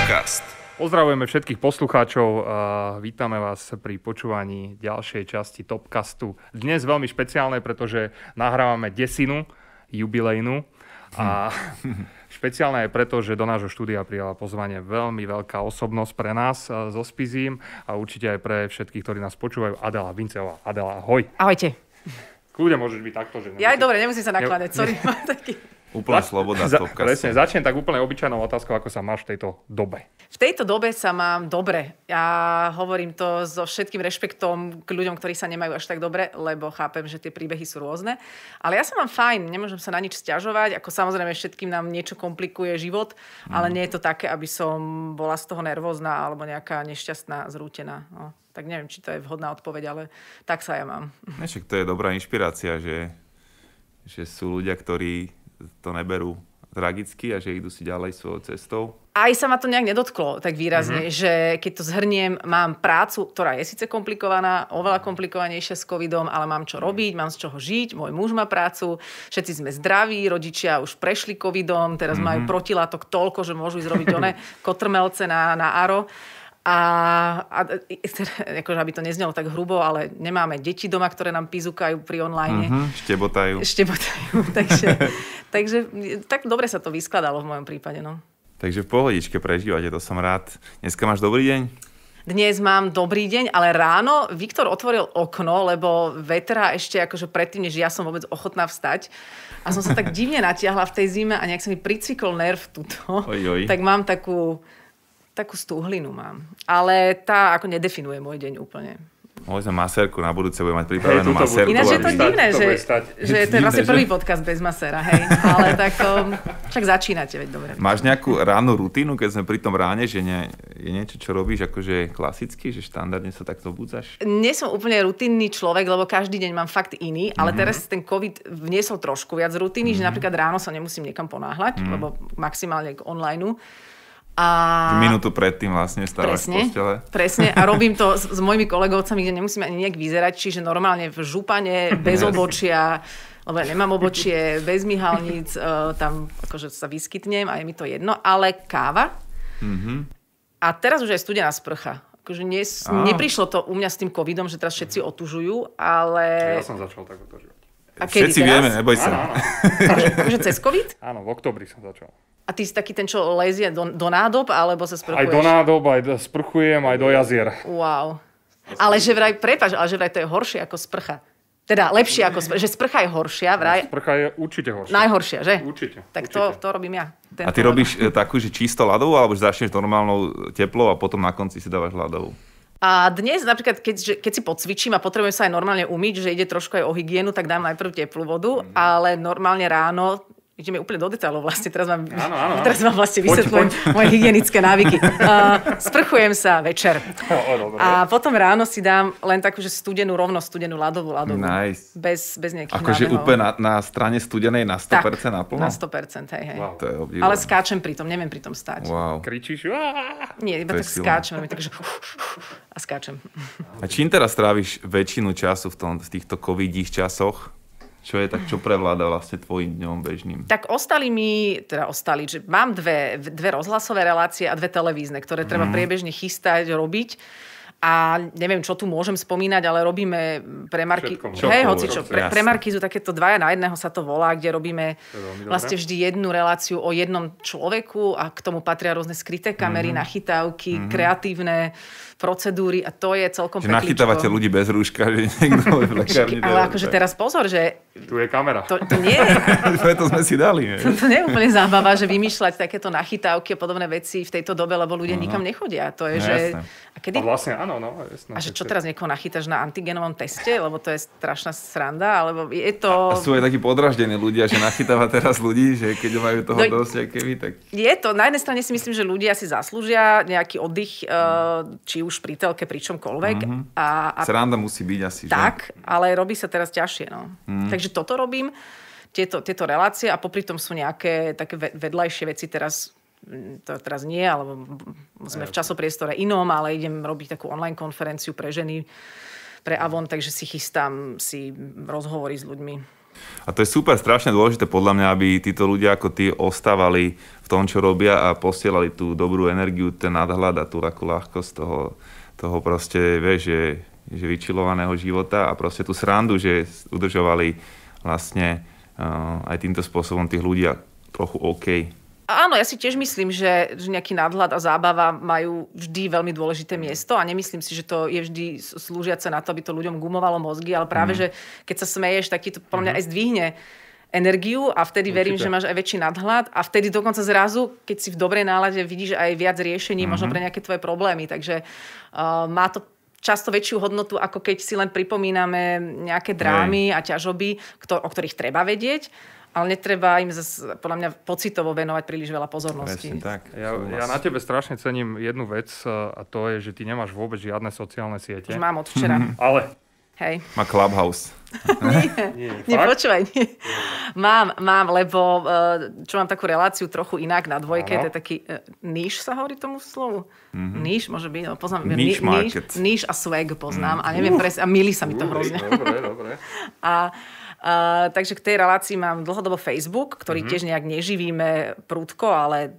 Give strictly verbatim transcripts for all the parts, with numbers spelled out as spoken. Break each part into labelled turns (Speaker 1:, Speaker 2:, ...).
Speaker 1: Topcast.
Speaker 2: Pozdravujeme všetkých poslucháčov a vítame vás pri počúvaní ďalšej časti Topcastu. Dnes veľmi špeciálne, pretože nahrávame desinu jubilejnú a špeciálne je preto, že do nášho štúdia prijala pozvanie veľmi veľká osobnosť pre nás so Spizím a určite aj pre všetkých, ktorí nás počúvajú. Adela Vinceová. Adela, ahoj.
Speaker 3: Ahojte.
Speaker 2: Kľudne môžeš byť takto, že...
Speaker 3: Ja aj dobre, nemusím sa nakladať, sorry.
Speaker 1: Úplná sloboda
Speaker 2: Za,
Speaker 1: Topcastu.
Speaker 2: presne, začnem tak úplne obyčajnou otázkou, ako sa máš v tejto dobe.
Speaker 3: V tejto dobe sa mám dobre. Ja hovorím to so všetkým rešpektom k ľuďom, ktorí sa nemajú až tak dobre, lebo chápem, že tie príbehy sú rôzne. Ale ja sa mám fajn, nemôžem sa na nič sťažovať. Ako samozrejme všetkým nám niečo komplikuje život, mm. ale nie je to také, aby som bola z toho nervózna alebo nejaká nešťastná, zrútená. No. Tak neviem, či to je vhodná odpoveď, ale tak sa ja mám.
Speaker 1: Však to je dobrá inšpirácia, že, že sú ľudia, ktorí to neberú tragicky a že idú si ďalej svojou cestou.
Speaker 3: Aj sa ma to nejak nedotklo tak výrazne, mm-hmm. že keď to zhrniem, mám prácu, ktorá je síce komplikovaná, oveľa komplikovanejšia s covidom, ale mám čo robiť, mám z čoho žiť, môj muž má prácu, všetci sme zdraví, rodičia už prešli covidom, teraz mm-hmm. majú protilátok toľko, že môžu ísť robiť one kotrmelce na, na Aro. A, a akože, aby to neznelo tak hrubo, ale nemáme deti doma, ktoré nám pizúkajú pri online.
Speaker 1: Mm-hmm, štebotajú.
Speaker 3: Štebotajú. takže, takže tak dobre sa to vyskladalo v mojom prípade. No.
Speaker 1: Takže v pohodičke prežívate, to som rád. Dneska máš dobrý deň?
Speaker 3: Dnes mám dobrý deň, ale ráno Viktor otvoril okno, lebo vetra ešte akože predtým, než ja som vôbec ochotná vstať. A som sa tak divne natiahla v tej zime a nejak sa mi pricvikol nerv tuto.
Speaker 1: Oj, oj.
Speaker 3: Tak mám takú... Takú stúhlinu mám. Ale tá ako nedefinuje môj deň úplne.
Speaker 1: Môžem masérku, na budúce budem mať pripravenú hey, masérku.
Speaker 3: Ináč je to divné,
Speaker 2: to
Speaker 3: že, že to je vlastne prvý podcast bez maséra, hej. Ale tak to, však začínate, veď dobre.
Speaker 1: Máš nejakú rannú rutínu, keď sme pri tom ráne, že nie, je niečo, čo robíš akože klasicky, že štandardne sa takto budzaš?
Speaker 3: Nie som úplne rutinný človek, lebo každý deň mám fakt iný, ale mm-hmm. teraz ten COVID vniesol trošku viac rutiny, mm-hmm. že napríklad ráno sa nemusím niekam ponáhľať, mm-hmm. lebo maximálne k online. A...
Speaker 1: Minútu predtým vlastne stávaš v postele.
Speaker 3: Presne. A robím to s, s mojimi kolegovcami, kde nemusíme ani nejak vyzerať. Čiže normálne v župane, bez obočia, lebo ja nemám obočie, bez myhalníc, uh, tam akože sa vyskytnem a je mi to jedno. Ale káva. Mm-hmm. A teraz už aj studená sprcha. Akože nie, neprišlo to u mňa s tým covidom, že teraz všetci otužujú, ale...
Speaker 2: Ja som začal tak otužovať.
Speaker 3: A kedy
Speaker 1: Všetci
Speaker 3: teraz?
Speaker 1: vieme, neboj sa.
Speaker 2: Áno, áno.
Speaker 3: Akože cez covid?
Speaker 2: Áno, v októbri som začal.
Speaker 3: A ty si taký ten, čo lezie do, do nádob, alebo sa sprchuješ?
Speaker 2: Aj do nádob, aj do, sprchujem, aj do jazier.
Speaker 3: Wow. Ale že vraj, prepáč, ale že vraj to je horšie ako sprcha. Teda lepšie ako sprcha. Že sprcha je horšia, vraj.
Speaker 2: Sprcha je určite horšia.
Speaker 3: Najhoršia, že?
Speaker 2: Určite.
Speaker 3: Tak
Speaker 2: určite.
Speaker 3: To, to robím ja.
Speaker 1: A ty robíš e, takú, že čisto ľadovú, alebo že začneš normálnou teplou a potom na konci si dávaš ľadovú?
Speaker 3: A dnes napríklad, keď, keď si podcvičím a potrebujem sa aj normálne umyť, že ide trošku aj o hygienu, tak dám najprv teplú vodu, mm. ale normálne ráno ideme úplne do detailov vlastne. Teraz vám,
Speaker 2: áno, áno, áno.
Speaker 3: Teraz vám vlastne vysvetľujem moje hygienické návyky. Uh, sprchujem sa večer.
Speaker 2: O,
Speaker 3: a potom ráno si dám len takú, že studenú, rovno studenú ľadovú ľadovú.
Speaker 1: Nice.
Speaker 3: Bez, bez nejakých
Speaker 1: akože
Speaker 3: nábehov.
Speaker 1: úplne na, na strane studenej na sto percent
Speaker 3: tak,
Speaker 1: naplno?
Speaker 3: na sto percent, hej, hej.
Speaker 2: Wow.
Speaker 1: To je obdivujem.
Speaker 3: Ale skáčem pri tom, neviem pri tom stáť.
Speaker 1: Wow.
Speaker 2: Kričíš?
Speaker 3: Nie, iba
Speaker 1: To
Speaker 3: tak
Speaker 1: je silné.
Speaker 3: skáčem. Takže a skáčem.
Speaker 1: A čím teraz tráviš väčšinu času v, tom, v týchto covidích časoch? Čo je tak, čo prevláda vlastne tvojim dňom bežným?
Speaker 3: Tak ostali mi, teda ostali, že mám dve, dve rozhlasové relácie a dve televízne, ktoré treba mm. priebežne chystať, robiť. A neviem, čo tu môžem spomínať, ale robíme pre Markizu, hej, hoci čo, pre, pre Markizu takéto dvaja na jedného sa to volá, kde robíme vlastne vždy jednu reláciu o jednom človeku a k tomu patria rôzne skryté kamery, mm-hmm. nachytávky, mm-hmm. kreatívne procedúry a to je celkom
Speaker 1: že
Speaker 3: pekličko.
Speaker 1: nachytávate ľudí bez rúška, že niekto v lekárni.
Speaker 3: Ale akože teraz pozor, že...
Speaker 2: Tu je kamera.
Speaker 3: To, to nie je...
Speaker 1: Preto sme si dali.
Speaker 3: To, to nie je úplne zábava, že vymýšľať takéto nachytávky a podobné veci v tejto dobe, lebo ľudia uh-huh. nikam nechodia. To je,
Speaker 1: no,
Speaker 3: že...
Speaker 1: Jasné.
Speaker 3: A, kedy...
Speaker 2: a vlastne áno, no. Jasné,
Speaker 3: a že čo teraz niekoho nachytáš na antigenovom teste, lebo to je strašná sranda, alebo je to...
Speaker 1: A sú aj takí podraždení ľudia, že nachytáva teraz ľudí, že keď majú toho
Speaker 3: no,
Speaker 1: dosť, keby, tak...
Speaker 3: Je to, na jednej strane si myslím, že ľudia si zaslúžia nejaký oddych, uh, či už pri telke, pri čomkoľvek. Uh-huh. A, a...
Speaker 1: Sranda musí byť asi,
Speaker 3: tak,
Speaker 1: že?
Speaker 3: ale robí sa teraz ťažšie, no. Uh-huh. Takže toto robím, tieto, tieto relácie a popri tom sú nejaké také vedľajšie veci teraz, to teraz nie, alebo sme v časopriestore inom, ale idem robiť takú online konferenciu pre ženy, pre Avon, takže si chystám si rozhovory s ľuďmi.
Speaker 1: A to je super, strašne dôležité podľa mňa, aby títo ľudia ako ty ostávali v tom, čo robia a posielali tú dobrú energiu, ten nadhľad a tú takú ľahkosť toho, toho proste, vieš, že, že vyčilovaného života a proste tú srandu, že udržovali vlastne uh, aj týmto spôsobom tých ľudí trochu OK.
Speaker 3: Áno, ja si tiež myslím, že, že nejaký nadhľad a zábava majú vždy veľmi dôležité miesto a nemyslím si, že to je vždy slúžiace na to, aby to ľuďom gumovalo mozgy, ale práve, mm. že keď sa smeješ, tak ti to podľa mňa aj zdvihne energiu a vtedy Určite. verím, že máš aj väčší nadhľad a vtedy dokonca zrazu, keď si v dobrej nálade, vidíš aj viac riešení, mm-hmm. možno pre nejaké tvoje problémy. Takže uh, má to často väčšiu hodnotu, ako keď si len pripomíname nejaké drámy Hej. a ťažoby, kto, o ktorých treba vedieť. Ale netreba im zase, podľa mňa, pocitovo venovať príliš veľa pozornosti.
Speaker 1: Tak.
Speaker 2: Ja, ja na tebe strašne cením jednu vec a to je, že ty nemáš vôbec žiadne sociálne siete.
Speaker 3: Už mám od včera.
Speaker 2: Mm-hmm. Ale.
Speaker 1: Hej. Má Clubhouse.
Speaker 3: nie, nie, nie počúvaj. Nie. Mám, mám, lebo čo mám takú reláciu trochu inak na dvojke, Áno. to je taký uh, níž sa hovorí tomu slovu? Mm-hmm. Níž môže byť, no, poznám.
Speaker 1: Níž market.
Speaker 3: Níž a swag poznám mm. a neviem presne, a milí sa mi to hrozne.
Speaker 2: Dobre, dobre.
Speaker 3: A Uh, takže k tej relácii mám dlhodobo Facebook, ktorý mm-hmm. tiež nejak neživíme prudko, ale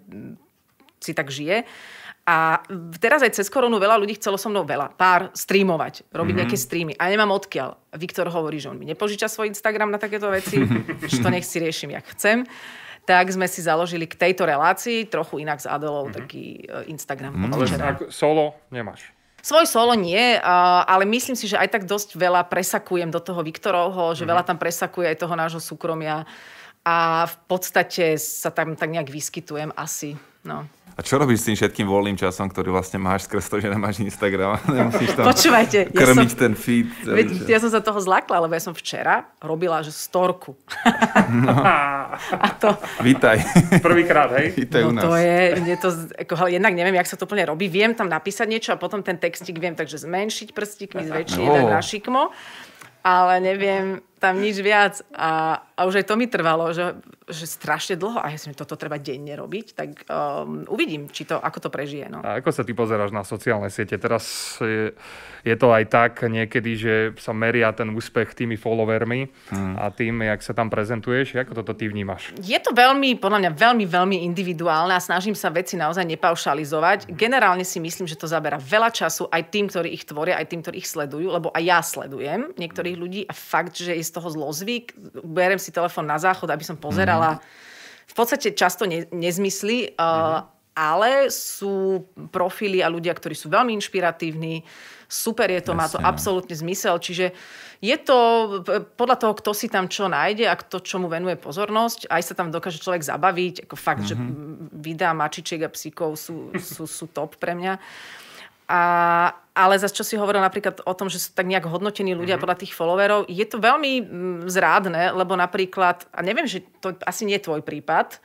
Speaker 3: si tak žije. A teraz aj cez koronu veľa ľudí chcelo so mnou veľa, pár streamovať, robiť mm-hmm. nejaké streamy. A nemám odkiaľ. Viktor hovorí, že on mi nepožiča svoj Instagram na takéto veci, že to nech si riešim, jak chcem. Tak sme si založili k tejto relácii, trochu inak s Adelou, mm-hmm. taký Instagram.
Speaker 2: Mm-hmm. Ale solo nemáš?
Speaker 3: Svoj solo nie, ale myslím si, že aj tak dosť veľa presakujem do toho Viktorovho, že mm. veľa tam presakuje aj toho nášho súkromia a v podstate sa tam tak nejak vyskytujem asi. No.
Speaker 1: A čo robíš s tým všetkým voľným časom, ktorý vlastne máš skrz to, že nemáš Instagram? Nemusíš tam
Speaker 3: Počúvajte,
Speaker 1: krmiť
Speaker 3: ja som,
Speaker 1: ten feed.
Speaker 3: Veď, ja som sa toho zlakla, lebo ja som včera robila, že storku.
Speaker 1: No.
Speaker 3: A to...
Speaker 1: Vítaj.
Speaker 2: Prvýkrát, hej?
Speaker 1: Vítaj
Speaker 3: no
Speaker 1: u nás.
Speaker 3: to je, je to, ako, jednak neviem, jak sa to úplne robí. Viem tam napísať niečo a potom ten textík viem takže zmenšiť prstíkmi, zväčšiť, no. tak na šikmo. Ale neviem tam nič viac. A, a už aj to mi trvalo, že, že strašne dlho. A ja si toto treba denne robiť. Tak um, uvidím, či to, ako to prežije. No.
Speaker 2: A ako sa ty pozeráš na sociálne siete? Teraz je, je to aj tak niekedy, že sa meria ten úspech tými followermi hmm. a tým, jak sa tam prezentuješ. Ako toto ty vnímaš? Je
Speaker 3: to veľmi, podľa mňa, veľmi, veľmi individuálne a snažím sa veci naozaj nepaušalizovať. Generálne si myslím, že to zabera veľa času aj tým, ktorí ich tvoria, aj tým, ktorí ich sledujú, lebo aj ja sledujem niektorých ľudí a fakt, že je z toho zlozvyk. Berem si telefón na záchod, aby som pozerala v podstate často ne, nezmysly, uh, ale sú profily a ľudia, ktorí sú veľmi inšpiratívni. Super je to, Jasne. Má to absolútne zmysel. Čiže je to podľa toho, kto si tam čo nájde a kto čomu venuje pozornosť. Aj sa tam dokáže človek zabaviť. Ako fakt, mm-hmm. že videá mačičiek a psíkov sú, sú, sú top pre mňa. A, ale zase, čo si hovoril napríklad o tom, že sú tak nejak hodnotení ľudia mm-hmm. podľa tých followerov, je to veľmi mm, zrádne, lebo napríklad, a neviem, že to asi nie je tvoj prípad,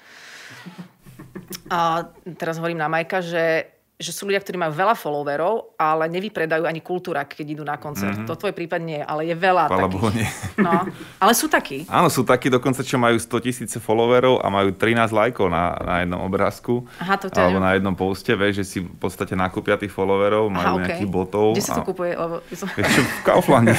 Speaker 3: a teraz hovorím na Majka, že že sú ľudia, ktorí majú veľa followerov, ale nevypredajú ani kultúrak, keď idú na koncert. Mm-hmm. To tvoj prípad nie, ale je veľa
Speaker 1: Chvala
Speaker 3: takých.
Speaker 1: Bohu, nie.
Speaker 3: No, ale sú takí.
Speaker 1: Áno, sú takí dokonca, čo majú sto tisíce followerov a majú trinásť lajkov na, na jednom obrázku.
Speaker 3: Aha, to
Speaker 1: alebo na jednom poste, vieš, že si v podstate nakúpia tých followerov, majú Aha, okay. nejakých botov.
Speaker 3: Kde sa to
Speaker 1: a...
Speaker 3: kupuje? Lebo...
Speaker 1: v Kauflande.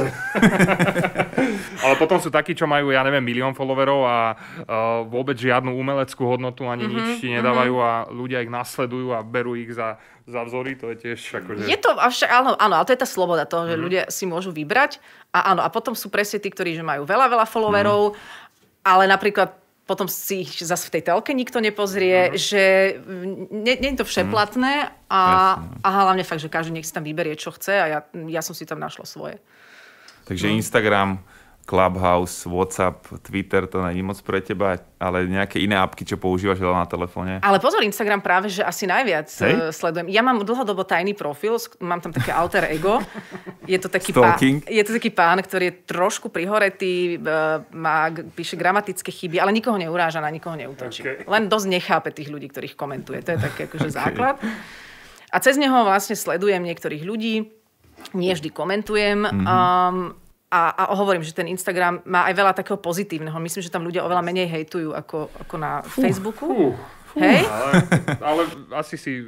Speaker 2: Ale potom sú takí, čo majú, ja neviem, milión followerov a uh, vôbec žiadnu umeleckú hodnotu ani mm-hmm, nič ti nedávajú mm-hmm. a ľudia ich nasledujú a berú ich za, za vzory, to je tiež akože...
Speaker 3: Je to, avšak, áno, áno, ale to je tá sloboda toho, že mm. ľudia si môžu vybrať a áno, a potom sú presne tí, ktorí že majú veľa, veľa followerov, mm. ale napríklad potom si ich zase v tej telke nikto nepozrie, mm. že nie, nie je to všeplatné a, a hlavne fakt, že každý nech si tam vyberie, čo chce a ja, ja som si tam našla svoje.
Speaker 1: Takže mm. Instagram, Clubhouse, WhatsApp, Twitter, to není moc pre teba, ale nejaké iné apky, čo používaš veľa na telefóne?
Speaker 3: Ale pozor, Instagram práve, že asi najviac Hej? sledujem. Ja mám dlhodobo tajný profil, mám tam také alter ego. Je to taký, pán, je to taký pán, ktorý je trošku prihoretý, má, píše gramatické chyby, ale nikoho neuráža, na nikoho neútočí. Okay. Len dosť nechápe tých ľudí, ktorých komentuje. To je taký akože okay. základ. A cez neho vlastne sledujem niektorých ľudí, nie vždy komentujem. Mm-hmm. Um, A, a hovorím, že ten Instagram má aj veľa takého pozitívneho. Myslím, že tam ľudia oveľa menej hejtujú ako, ako na fú, Facebooku. Fú, fú. Hej?
Speaker 2: Ale, ale asi si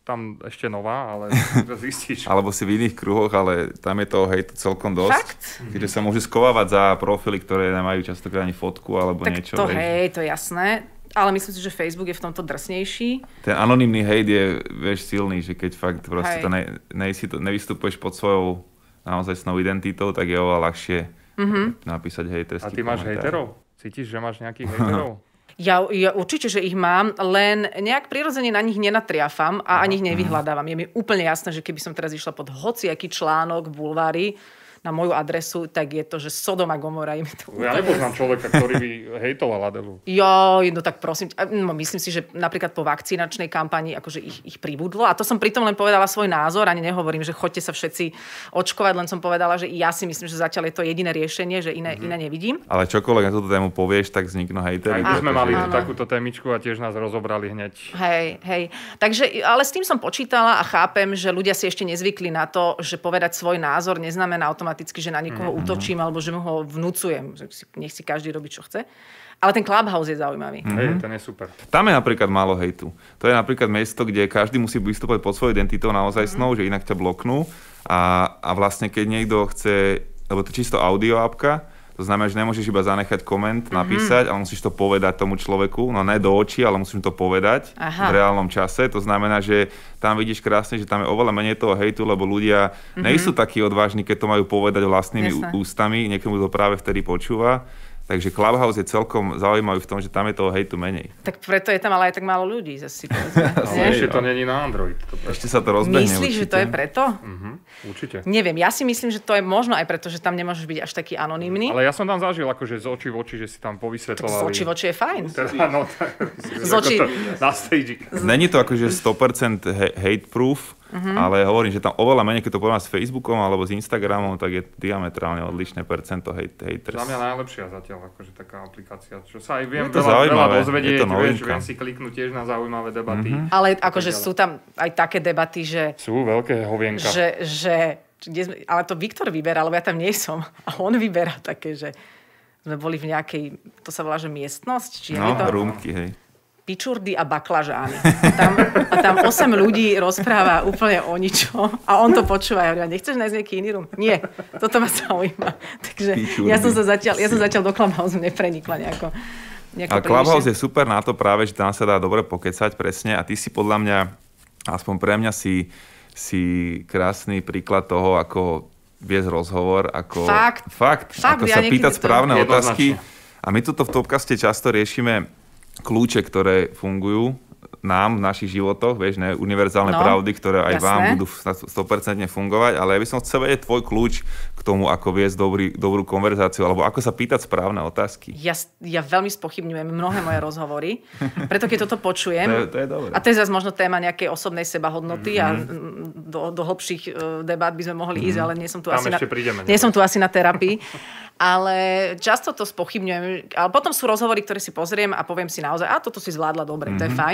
Speaker 2: tam ešte nová, ale zistíš.
Speaker 1: Alebo si v iných kruhoch, ale tam je toho hejtu celkom dosť.
Speaker 3: Fakt?
Speaker 1: Keďže sa môže skovávať za profily, ktoré nemajú častokrát ani fotku alebo
Speaker 3: tak
Speaker 1: niečo.
Speaker 3: To
Speaker 1: vieš.
Speaker 3: hej, to je jasné. Ale myslím si, že Facebook je v tomto drsnejší.
Speaker 1: Ten anonymný hejt je, vieš, silný, že keď fakt proste
Speaker 3: Hej.
Speaker 1: to ne, nejsi to, nevystupuješ pod svojou naozaj snou identitou, tak je oveľa ľahšie mm-hmm. napísať hejterský
Speaker 2: A ty máš
Speaker 1: komentár.
Speaker 2: hejterov? Cítiš, že máš nejakých hejterov?
Speaker 3: Ja, ja určite, že ich mám, len nejak prirodzene na nich nenatriafam a ani ich nevyhľadávam. Je mi úplne jasné, že keby som teraz išla pod hociaký článok v bulvári na moju adresu, tak je to, že Sodom a Gomora. Je mi to
Speaker 2: Ja nepoznám človeka, ktorý by hejtoval Adelu.
Speaker 3: Jo, no tak prosím, no, myslím si, že napríklad po vakcinačnej kampani akože ich, ich pribudlo. A to som pritom len povedala svoj názor, ani nehovorím, že choďte sa všetci očkovať, len som povedala, že ja si myslím, že zatiaľ je to jediné riešenie, že iné, mm-hmm. iné nevidím.
Speaker 1: Ale čokoľvek na túto tému povieš, tak vzniknú hejteri.
Speaker 2: Aj my sme mali
Speaker 3: Áno.
Speaker 2: takúto témičku a tiež nás rozobrali hneď.
Speaker 3: Hej, hej. Takže, ale s tým som počítala a chápem, že ľudia si ešte nezvykli na to, že povedať svoj názor neznamená automaticky, že na niekoho mm-hmm. útočím alebo že mu ho vnúcujem. Že si, nech si každý robí, čo chce. Ale ten Clubhouse je zaujímavý.
Speaker 2: Mm-hmm. Hej, ten je super.
Speaker 1: Tam je napríklad málo hejtu. To je napríklad miesto, kde každý musí vystúpať pod svojou identitou naozaj snou, mm-hmm. že inak ťa bloknú. A, a vlastne keď niekto chce, lebo to je čisto audio apka, to znamená, že nemôžeš iba zanechať koment, mm-hmm. napísať, ale musíš to povedať tomu človeku, no ne do očí, ale musíš to povedať Aha. v reálnom čase. To znamená, že tam vidíš krásne, že tam je oveľa menej toho hejtu, lebo ľudia mm-hmm. nejsú takí odvážni, keď to majú povedať vlastnými Jasne. ústami, niekomu to práve vtedy počúva. Takže Clubhouse je celkom zaujímavý v tom, že tam je toho hejtu menej.
Speaker 3: Tak preto je tam ale aj tak málo ľudí, zase si povedzme.
Speaker 2: Ale ešte to není na Android. To
Speaker 1: ešte sa to rozbehne.
Speaker 3: Myslíš, že to je preto?
Speaker 2: Uh-huh, určite.
Speaker 3: Neviem, ja si myslím, že to je možno aj preto, že tam nemôžeš byť až taký anonymný.
Speaker 2: Ale ja som tam zažil akože z očí v oči, že si tam povysvetľovali.
Speaker 3: Z očí v oči je fajn.
Speaker 2: Teda, no, tak,
Speaker 3: z očí...
Speaker 2: na stage.
Speaker 1: Není to akože sto percent hate proof, uh-huh. ale hovorím, že tam oveľa menej, keď to poviem s Facebookom alebo s Instagramom, tak je diametrálne odlišné percento hate, haters.
Speaker 2: Za mňa najlepšia zatiaľ, akože taká aplikácia, čo sa aj viem
Speaker 1: je to
Speaker 2: veľa, veľa dozvedieť,
Speaker 1: je to
Speaker 2: vieš, viem si kliknúť tiež na zaujímavé debaty.
Speaker 1: Mm-hmm.
Speaker 3: Ale akože sú tam aj také debaty, že...
Speaker 2: Sú veľké hovienka.
Speaker 3: Že, že, kde sme, ale to Viktor vyberá, lebo ja tam nie som. A on vyberá také, že sme boli v nejakej, to sa volá, že miestnosť? Či
Speaker 1: no,
Speaker 3: je to...
Speaker 1: rúmky, hej.
Speaker 3: Pičurdy a baklažány. Tam, a tam osem ľudí rozpráva úplne o ničom a on to počúva. Ja hovorím, nechceš nájsť nejaký iný rum? Nie, toto ma zaujíma. Takže ja som sa zatiaľ, ja som zatiaľ do Clubhouse neprenikla nejako. nejako
Speaker 1: A Clubhouse je super na to práve, že tam sa dá dobre pokecať presne a ty si podľa mňa, aspoň pre mňa si, si krásny príklad toho, ako viesť rozhovor, ako
Speaker 3: fakt,
Speaker 1: fakt,
Speaker 3: fakt
Speaker 1: ako
Speaker 3: ja
Speaker 1: sa pýtať
Speaker 3: to...
Speaker 1: správne otázky.
Speaker 2: Jednoznačne.
Speaker 1: A my tuto v Topcaste často riešime kľúče, ktoré fungujú nám v našich životoch, vieš, ne, univerzálne
Speaker 3: no,
Speaker 1: pravdy, ktoré aj
Speaker 3: jasné.
Speaker 1: vám budú sto percent fungovať, ale ja by som chcel vedieť tvoj kľúč k tomu, ako viesť dobrý, dobrú konverzáciu, alebo ako sa pýtať správne otázky.
Speaker 3: Ja, ja veľmi spochybňujem mnohé moje rozhovory, preto keď toto počujem,
Speaker 1: to je, to je dobré.
Speaker 3: A to je zase možno téma nejakej osobnej sebahodnoty mm-hmm. a do, do hlbších uh, debát by sme mohli mm-hmm. ísť, ale nie som tu, asi na,
Speaker 2: prídeme,
Speaker 3: nie som tu asi na terapii. Ale často to spochybňujem. Ale potom sú rozhovory, ktoré si pozriem a poviem si naozaj, a toto si zvládla dobre, mm-hmm. to je fajn.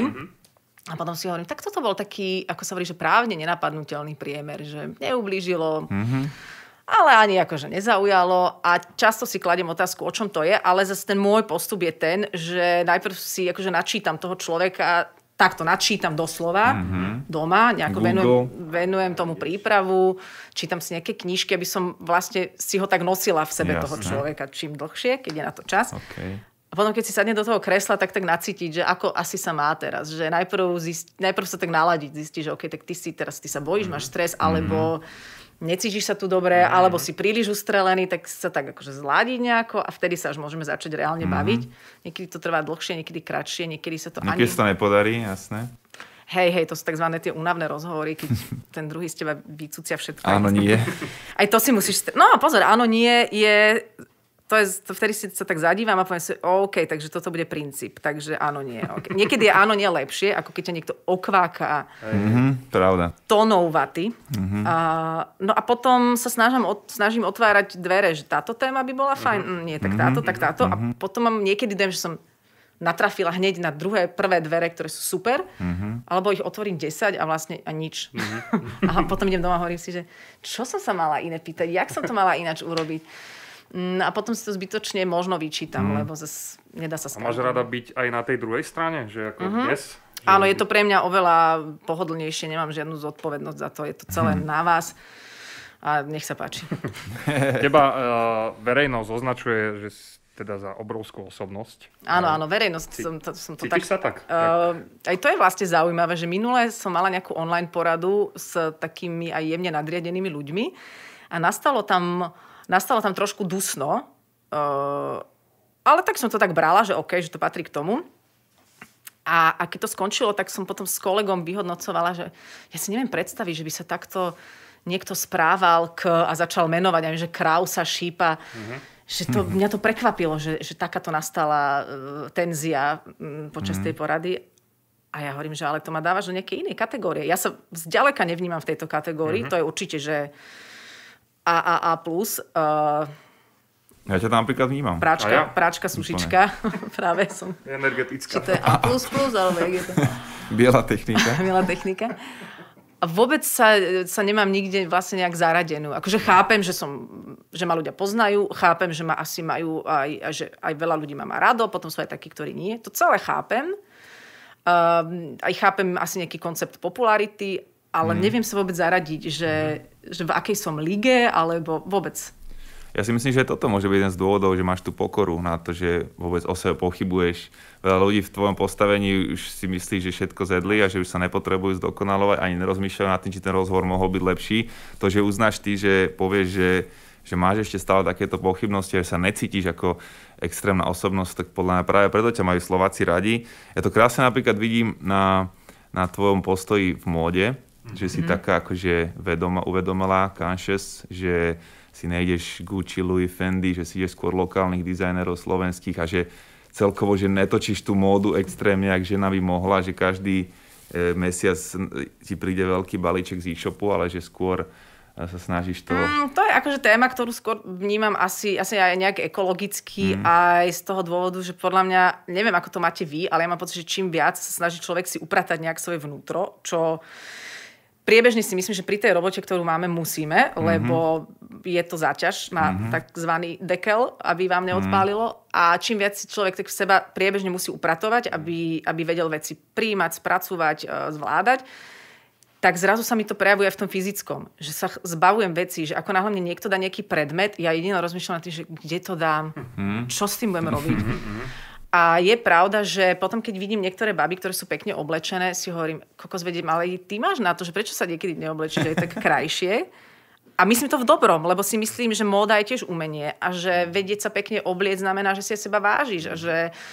Speaker 3: A potom si hovorím, tak toto bol taký, ako sa hovorí, že právne nenapadnutelný priemer, že neublížilo, mm-hmm. ale ani akože nezaujalo. A často si kladiem otázku, o čom to je, ale zase ten môj postup je ten, že najprv si akože načítam toho človeka, takto načítam doslova mm-hmm. doma, nejako venujem, venujem tomu prípravu, čítam si nejaké knižky, aby som vlastne si ho tak nosila v sebe Jasné. toho človeka čím dlhšie, keď je na to čas.
Speaker 1: Okay.
Speaker 3: A potom, keď si sadne do toho kresla, tak tak nacítiť, že ako asi sa má teraz. Že najprv, zist, najprv sa tak naladiť, zistiť, že OK, tak ty si teraz ty sa bojíš, mm-hmm. máš stres, alebo necítiš sa tu dobre, mm-hmm. alebo si príliš ustrelený, tak sa tak akože zladiť nejako a vtedy sa až môžeme začať reálne mm-hmm. baviť. Niekedy to trvá dlhšie, niekedy kratšie, niekedy sa to
Speaker 1: niekedy
Speaker 3: ani...
Speaker 1: sa to nepodarí, jasné.
Speaker 3: Hej, hej, to sú takzvané tie únavné rozhovory, keď ten druhý z teba vycúcia všetko.
Speaker 1: Áno, nie.
Speaker 3: Aj to si musíš... No pozor, áno, nie je... To je, to vtedy si sa tak zadívam a poviem si, OK, takže toto bude princíp. Takže áno, nie. Okay. Niekedy je áno, nie lepšie, ako keď ťa niekto okváka
Speaker 1: mm-hmm, pravda.
Speaker 3: tónou vaty. Mm-hmm. A, no a potom sa snažím, snažím otvárať dvere, že táto téma by bola fajn. Mm-hmm. Nie, tak táto, tak táto. Mm-hmm. A potom mám niekedy dojem, že som natrafila hneď na druhé, prvé dvere, ktoré sú super, mm-hmm. alebo ich otvorím desať a vlastne a nič. Mm-hmm. A potom idem doma a hovorím si, že čo som sa mala iné pýtať, jak som to mala ináč urobiť. A potom si to zbytočne možno vyčítam, mm. lebo zase nedá sa
Speaker 2: skladať. A máš rada byť aj na tej druhej strane? Že ako uh-huh. yes,
Speaker 3: Áno, je to pre mňa oveľa pohodlnejšie, nemám žiadnu zodpovednosť za to, je to celé hmm. na vás a nech sa páči.
Speaker 2: Teba uh, verejnosť označuje, že teda za obrovskú osobnosť.
Speaker 3: Áno, áno, verejnosť.
Speaker 2: Cí,
Speaker 3: som to, som to
Speaker 2: cítiš
Speaker 3: tak,
Speaker 2: sa tak?
Speaker 3: Uh, aj to je vlastne zaujímavé, že minule som mala nejakú online poradu s takými aj jemne nadriadenými ľuďmi a nastalo tam, nastalo tam trošku dusno, uh, ale tak som to tak brala, že OK, že to patrí k tomu. A, a keď to skončilo, tak som potom s kolegom vyhodnocovala, že ja si neviem predstaviť, že by sa takto niekto správal k, a začal menovať, aj že Krausa, Šípa, mm-hmm. že to, mm-hmm. mňa to prekvapilo, že, že takáto nastala uh, tenzia um, počas mm-hmm. tej porady. A ja hovorím, že ale to ma dávaš do nejakej inej kategórie. Ja sa zďaleka nevnímam v tejto kategórii. Mm-hmm. To je určite, že A A A plus. Uh,
Speaker 1: ja ťa tam napríklad vnímam.
Speaker 3: Práčka, ja? práčka sušička. Práve som.
Speaker 2: Energetická.
Speaker 3: Či to je A plus plus, alebo jak je to?
Speaker 1: Biela technika.
Speaker 3: Biela technika. A vôbec sa, sa nemám nikde vlastne nejak zaradenú. Akože chápem, že, som, že ma ľudia poznajú, chápem, že ma asi majú aj, že aj veľa ľudí ma má rado, potom sú aj takí, ktorí nie. To celé chápem. Um, aj chápem asi nejaký koncept popularity, ale hmm. neviem sa vôbec zaradiť, že, hmm. že v akej som lige, alebo vôbec.
Speaker 1: Ja si myslím, že toto môže byť jeden z dôvodov, že máš tú pokoru na to, že vôbec o sebe pochybuješ. Veľa ľudí v tvojom postavení už si myslí, že všetko zedli a že už sa nepotrebujú zdokonalovať, ani nerozmýšľajú nad tým, či ten rozhovor mohol byť lepší. To, že uznáš ty, že povieš, že, že máš ešte stále takéto pochybnosti a že sa necítiš ako extrémna osobnosť, tak podľa mňa práve preto ťa majú Slováci radi. Ja to krásne napríklad vidím na, na tvojom postoji v móde, že si mm-hmm. taká akože vedoma, uvedomelá, conscious, že si nejdeš Gucci, Louis, Fendi, že si ideš skôr lokálnych dizajnerov slovenských a že celkovo, že netočíš tú módu extrémne, ak žena by mohla, že každý e, mesiac ti príde veľký balíček z e-shopu, ale že skôr sa snažíš to...
Speaker 3: Mm, to je akože téma, ktorú skôr vnímam asi, asi aj nejak ekologicky, mm. aj z toho dôvodu, že podľa mňa, neviem, ako to máte vy, ale ja mám pocit, že čím viac sa snaží človek si upratať nejak svoje vnútro, čo... Priebežne si myslím, že pri tej robote, ktorú máme, musíme, mm-hmm. lebo je to záťaž, má mm-hmm. takzvaný dekel, aby vám neodpálilo. Mm-hmm. A čím viac si človek tak v seba priebežne musí upratovať, aby, aby vedel veci prijímať, spracovať, zvládať, tak zrazu sa mi to prejavuje v tom fyzickom. Že sa zbavujem veci, že ako náhle mne niekto dá nejaký predmet, ja jedino rozmýšľam nad tým, že kde to dám, mm-hmm. čo s tým budem robiť. Mm-hmm. A je pravda, že potom, keď vidím niektoré baby, ktoré sú pekne oblečené, si hovorím, kokos, vediem, ale ty máš na to, že prečo sa niekedy neoblečíš aj tak krajšie? A myslím to v dobrom, lebo si myslím, že móda je tiež umenie a že vedieť sa pekne obliec znamená, že si seba vážiš a že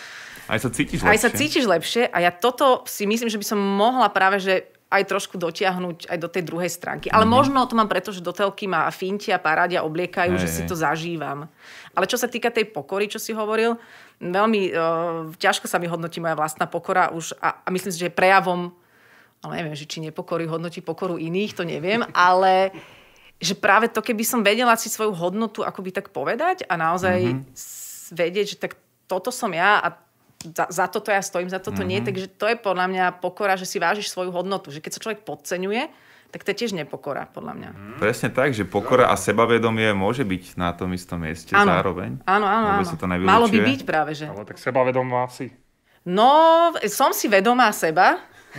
Speaker 1: aj sa cítiš lepšie.
Speaker 3: Aj sa cítiš lepšie a ja toto si myslím, že by som mohla práve, že aj trošku dotiahnuť aj do tej druhej stránky. Ale mm-hmm. možno to mám preto, že do telky ma fintia, parádia, obliekajú, hey, že si to zažívam. Ale čo sa týka tej pokory, čo si hovoril, veľmi uh, ťažko sa mi hodnotí moja vlastná pokora už a, a myslím si, že je prejavom, ale neviem, že či nepokory hodnotí pokoru iných, to neviem, ale že práve to, keby som vedela si svoju hodnotu akoby tak povedať a naozaj mm-hmm. vedieť, že tak toto som ja a Za, za toto ja stojím, za toto mm-hmm. nie. Takže to je podľa mňa pokora, že si vážiš svoju hodnotu. Že keď sa človek podceňuje, tak to je tiež nepokora, podľa mňa.
Speaker 1: Mm. Presne tak, že pokora a sebavedomie môže byť na tom istom mieste
Speaker 3: áno.
Speaker 1: zároveň.
Speaker 3: Áno, áno, áno. Malo by byť práve, že.
Speaker 2: Ale tak sebavedomá si.
Speaker 3: No, som si vedomá seba.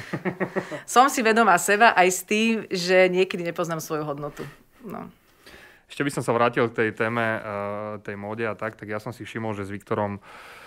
Speaker 3: som si vedomá seba aj s tým, že niekedy nepoznám svoju hodnotu. No.
Speaker 2: Ešte by som sa vrátil k tej téme, tej móde a tak, tak ja som si všimol, že s Viktorom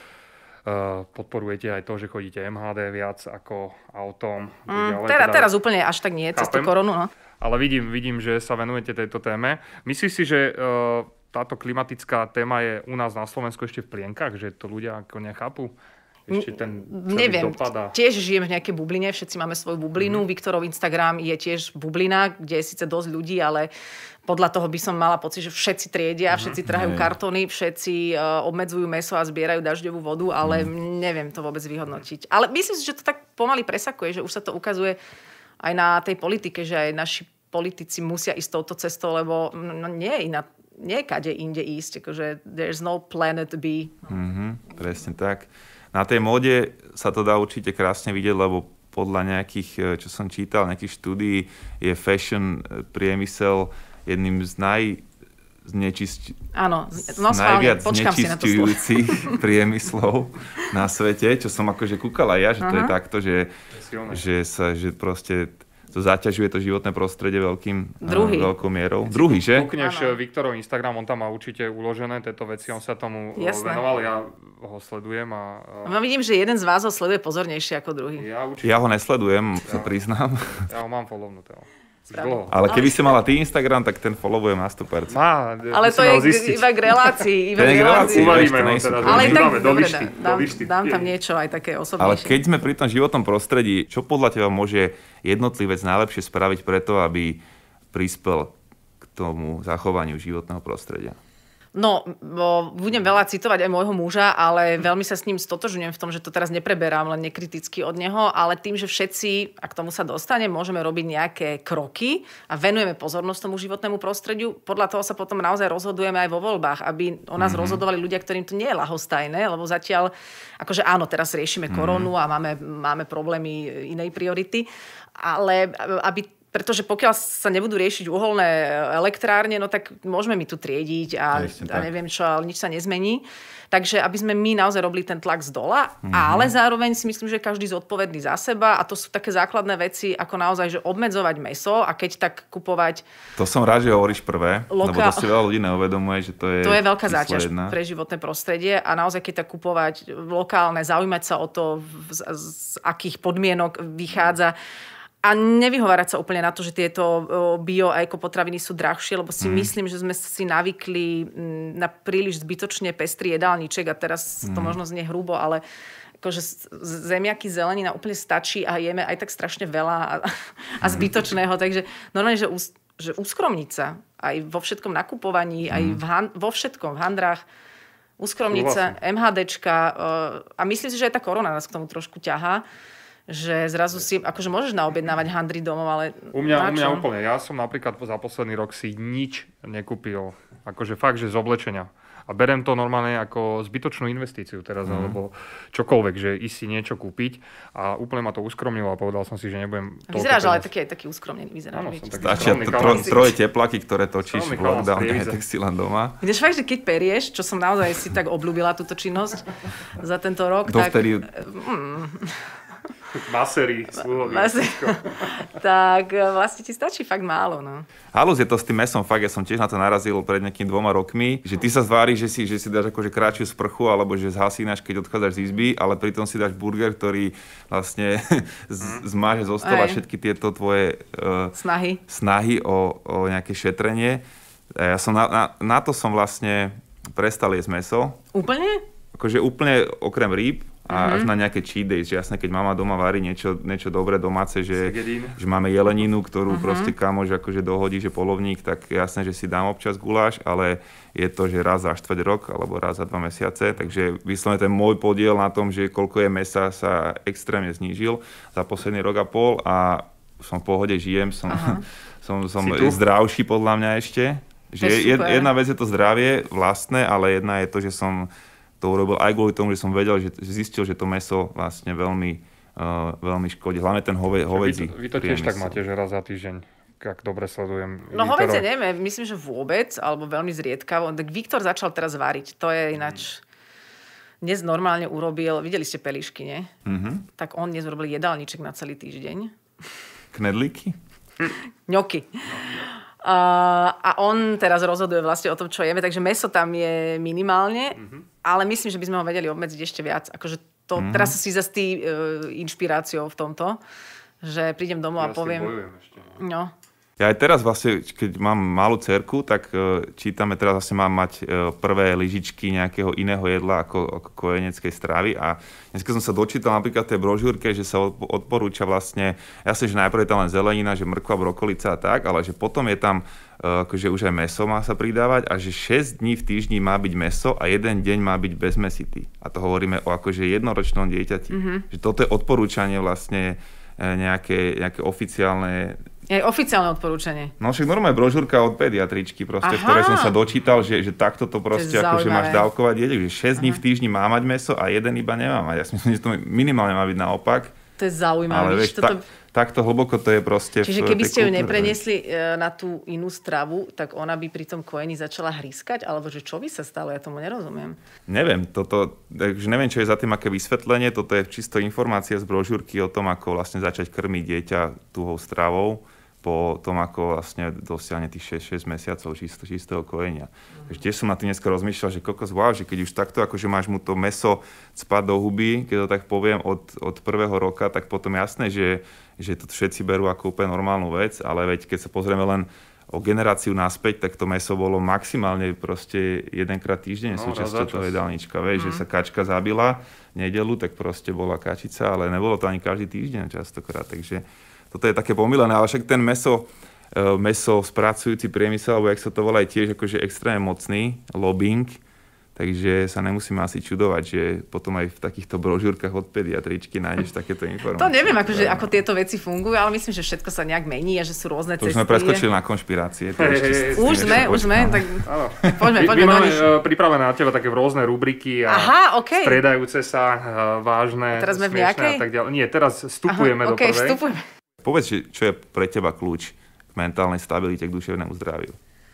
Speaker 2: podporujete aj to, že chodíte em há dé viac ako autom.
Speaker 3: Mm, teda, teda, teraz úplne až tak nie, cez tú koronu. No.
Speaker 2: Ale vidím, vidím, že sa venujete tejto téme. Myslíš si, že uh, táto klimatická téma je u nás na Slovensku ešte v plienkach? Že to ľudia ako nechápu? Ešte ten
Speaker 3: Neviem,
Speaker 2: dopadá.
Speaker 3: Tiež žijem v nejakej bubline, všetci máme svoju bublinu. Mm-hmm. Viktorov Instagram je tiež bublina, kde je síce dosť ľudí, ale podľa toho by som mala pocit, že všetci triedia, mm-hmm. všetci trhajú kartóny, všetci uh, obmedzujú mäso a zbierajú dažďovú vodu, ale mm. neviem to vôbec vyhodnotiť. Ale myslím si, že to tak pomaly presakuje, že už sa to ukazuje aj na tej politike, že aj naši politici musia ísť touto cestou, lebo no, nie je iná, nie je kade inde ísť. Akože there's no planet B.
Speaker 1: Mm-hmm, presne tak. Na tej móde sa to dá určite krásne vidieť, lebo podľa nejakých, čo som čítal, nejakých štúdií je fashion priemysel jedným z znečisť...
Speaker 3: Áno, no
Speaker 1: najviac
Speaker 3: počkám si na to slovo.
Speaker 1: znečisťujúcich priemyslov na svete, čo som akože kúkal aj ja, že Aha. to je takto, že, že, sa, že proste to zaťažuje to životné prostredie veľkým, veľkou mierou. Druhý, že?
Speaker 2: Kúkneš Viktorov Instagram, on tam má určite uložené tieto veci, on sa tomu Jasné. venoval, ja ho sledujem. A, a...
Speaker 3: No, vidím, že jeden z vás ho sleduje pozornejšie ako druhý.
Speaker 1: Ja, určite... ja ho nesledujem, ja, sa priznám.
Speaker 2: Ja ho mám follownuté.
Speaker 1: Ale keby si mala ty Instagram, tak ten followujem na sto percent.
Speaker 2: Má,
Speaker 3: ale to je zistiť. iba k relácii. Iba
Speaker 1: k relácii.
Speaker 2: Uvaríme ho teraz.
Speaker 3: Ale tak, dobre,
Speaker 2: lišty,
Speaker 3: dám, dám tam niečo aj také osobnejšie.
Speaker 1: Ale keď sme pri tom životnom prostredí, čo podľa teba môže jednotlivec najlepšie spraviť preto, aby prispel k tomu zachovaniu životného prostredia?
Speaker 3: No, budem veľa citovať aj môjho muža, ale veľmi sa s ním stotožňujem v tom, že to teraz nepreberám len nekriticky od neho, ale tým, že všetci, a k tomu sa dostane, môžeme robiť nejaké kroky a venujeme pozornosť tomu životnému prostrediu. Podľa toho sa potom naozaj rozhodujeme aj vo voľbách, aby o nás mm-hmm. rozhodovali ľudia, ktorým to nie je ľahostajné, lebo zatiaľ, akože áno, teraz riešime koronu mm-hmm. a máme, máme problémy inej priority, ale aby pretože pokiaľ sa nebudú riešiť uholné elektrárne, no tak môžeme my tu triediť a, a neviem čo, ale nič sa nezmení. Takže aby sme my naozaj robili ten tlak z dola, mm-hmm. ale zároveň si myslím, že každý zodpovedný za seba a to sú také základné veci, ako naozaj, že obmedzovať mäso a keď tak kupovať...
Speaker 1: To som rád, že hovoríš prvé, loka... lebo to si veľa ľudí neuvedomuje, že to je...
Speaker 3: To je veľká záťaž jedna. Pre životné prostredie a naozaj keď tak kupovať lokálne, zaujímať sa o to, z, z akých podmienok vychádza. A nevyhovárať sa úplne na to, že tieto bio a ekopotraviny sú drahšie, lebo si mm. myslím, že sme si navykli na príliš zbytočne pestrý jedálniček a teraz mm. to možno znie hrubo, ale akože zemiaky, zelenina úplne stačí a jeme aj tak strašne veľa a, a zbytočného. Takže normálne, že, us, že uskromniť sa aj vo všetkom nakupovaní, mm. aj v han, vo všetkom, v handrách, uskromniť sa, MHDčka a myslím si, že aj tá korona nás k tomu trošku ťahá. Že zrazu si, akože môžeš naobjednávať handry domov, ale...
Speaker 2: U mňa, u mňa úplne. Ja som napríklad za posledný rok si nič nekúpil. Akože fakt, že z oblečenia. A berem to normálne ako zbytočnú investíciu teraz, mm. alebo čokoľvek, že ísť si niečo kúpiť. A úplne ma to uskromnilo a povedal som si, že nebudem...
Speaker 3: Vyzeráš, ale taký, aj taký uskromnený vyzeráš.
Speaker 2: Áno, som taký
Speaker 1: Stačia tro, troje tepláky, ktoré točíš v lockdowne aj textilám doma.
Speaker 3: Vidíš fakt, že keď perieš, čo som naozaj si tak obľúbila túto činnosť za tento rok, tak...
Speaker 1: Dovtedy...
Speaker 3: Mm,
Speaker 2: Masery, sluhový.
Speaker 3: Tak vlastne ti stačí fakt málo, no.
Speaker 1: Halus je to s tým mesom, fakt, ja som tiež na to narazil pred nejakým dvoma rokmi, že ty sa zváriš, že si, že si dáš akože kratšiu sprchu, alebo že zhasínaš, keď odchádzaš z izby, ale pritom si dáš burger, ktorý vlastne z- zmáže zo stola všetky tieto tvoje uh,
Speaker 3: snahy,
Speaker 1: snahy o, o nejaké šetrenie. Ja som na, na, na to som vlastne prestal jesť meso.
Speaker 3: Úplne?
Speaker 1: Akože úplne okrem rýb. A až na nejaké cheat days, že jasné, keď mama doma varí niečo, niečo dobré domáce, že, že máme jeleninu, ktorú uh-huh. proste kamož akože dohodí, že polovník, tak jasné, že si dám občas guláš, ale je to, že raz za štvrť rok alebo raz za dva mesiace, takže vyslovene ten môj podiel na tom, že koľko je mesa, sa extrémne znížil za posledný rok a pol a som v pohode, žijem, som, uh-huh. som, som zdravší podľa mňa ešte. Že jedna vec je to zdravie vlastné, ale jedna je to, že som to urobil aj kvôli tomu, že som vedel, že zistil, že to mäso vlastne veľmi, uh, veľmi škodí. Hlavne ten hove, hovedzí.
Speaker 2: Vy, vy to tiež tak máte, že raz za týždeň, ak dobre sledujem.
Speaker 3: No hovedzie neviem, myslím, že vôbec, alebo veľmi zriedkavo. Tak Viktor začal teraz variť. To je ináč... Dnes normálne urobil, videli ste pelíšky, nie? Mm-hmm. Tak on dnes urobil jedálniček na celý týždeň.
Speaker 1: Knedlíky?
Speaker 3: Ňoky. Uh, a on teraz rozhoduje vlastne o tom, čo jeme, takže mäso tam je minimálne, mm-hmm. ale myslím, že by sme ho vedeli obmedziť ešte viac. Akože to, mm-hmm. teraz si zase tý uh, inšpiráciou v tomto, že prídem domov ja a poviem...
Speaker 2: Ešte,
Speaker 3: no.
Speaker 1: Ja aj teraz vlastne, keď mám malú dcerku, tak čítame, teraz vlastne mám mať prvé lyžičky nejakého iného jedla ako, ako kojeneckej stravy a dnes som sa dočítal napríklad tej brožúrke, že sa odporúča vlastne, jasne, že najprv je tam len zelenina, že mrkva, brokolica a tak, ale že potom je tam, akože už aj mäso má sa pridávať a že šesť dní v týždni má byť mäso a jeden deň má byť bezmäsitý. A to hovoríme o akože jednoročnom dieťati. Mm-hmm. Že toto je odporúčanie vlastne nejaké, nejaké oficiálne...
Speaker 3: Je oficiálne odporúčanie.
Speaker 1: No však normálne brožúrka od pediatričky, proste, v ktorej som sa dočítal, že, že takto to proste, to akože máš dávkovať jedek, že šesť dní v týždni má mať mäso a jeden iba nemá mať. Ja si myslím, že to minimálne má byť naopak,
Speaker 3: To je zaujímavé.
Speaker 1: Ale vieš, toto... ta, takto hlboko to je proste...
Speaker 3: Čiže keby ste ju nepreniesli na tú inú stravu, tak ona by pri tom kojení začala hrískať? Alebo že čo by sa stalo? Ja tomu nerozumiem.
Speaker 1: Neviem. Toto, takže neviem, čo je za tým aké vysvetlenie. Toto je čisto informácia z brožúrky o tom, ako vlastne začať krmiť dieťa tuhou stravou po tom, ako vlastne dosiahne tých šesť, šesť mesiacov čisto, čistého kojenia. Mm. Takže tiež som na tým dneska rozmýšľal, že kokos, wow, že keď už takto, akože máš mu to mäso cpať do huby, keď to tak poviem, od, od prvého roka, tak potom jasné, že, že to všetci berú ako úplne normálnu vec, ale veď keď sa pozrieme len o generáciu naspäť, tak to mäso bolo maximálne proste jedenkrát týždeň no, súčasťou toho jedálnička. Vieš, mm. že sa kačka zabila v nedeľu, tak proste bola kačica, ale nebolo to ani každý týždeň častokrát, takže toto je také pomýlené, ale však ten mäso, mäso spracujúci priemysel, alebo jak sa to volá, je tiež akože extrémne mocný, lobbying, takže sa nemusíme asi čudovať, že potom aj v takýchto brožúrkach od pediatričky nájdeš takéto informácie.
Speaker 3: To neviem, akože, ako tieto veci fungujú, ale myslím, že všetko sa nejak mení a že sú rôzne
Speaker 1: to
Speaker 3: cesty.
Speaker 1: To už sme preskočili na konšpirácie.
Speaker 2: Hey, hey, hey,
Speaker 3: už sme, už sme, tak poďme,
Speaker 2: my,
Speaker 3: poďme.
Speaker 2: My máme pripravené na teba také rôzne rubriky a Aha, okay. striedajúce sa, vážne,
Speaker 3: teraz sme v
Speaker 2: smiešné
Speaker 3: nejakej?
Speaker 2: a tak ďalej. Nie, teraz vstupujeme Aha, okay, do prvej.
Speaker 3: Vstupujeme.
Speaker 1: Povedz, čo je pre teba kľúč k mentálnej stabilite, k duševnému zdraviu?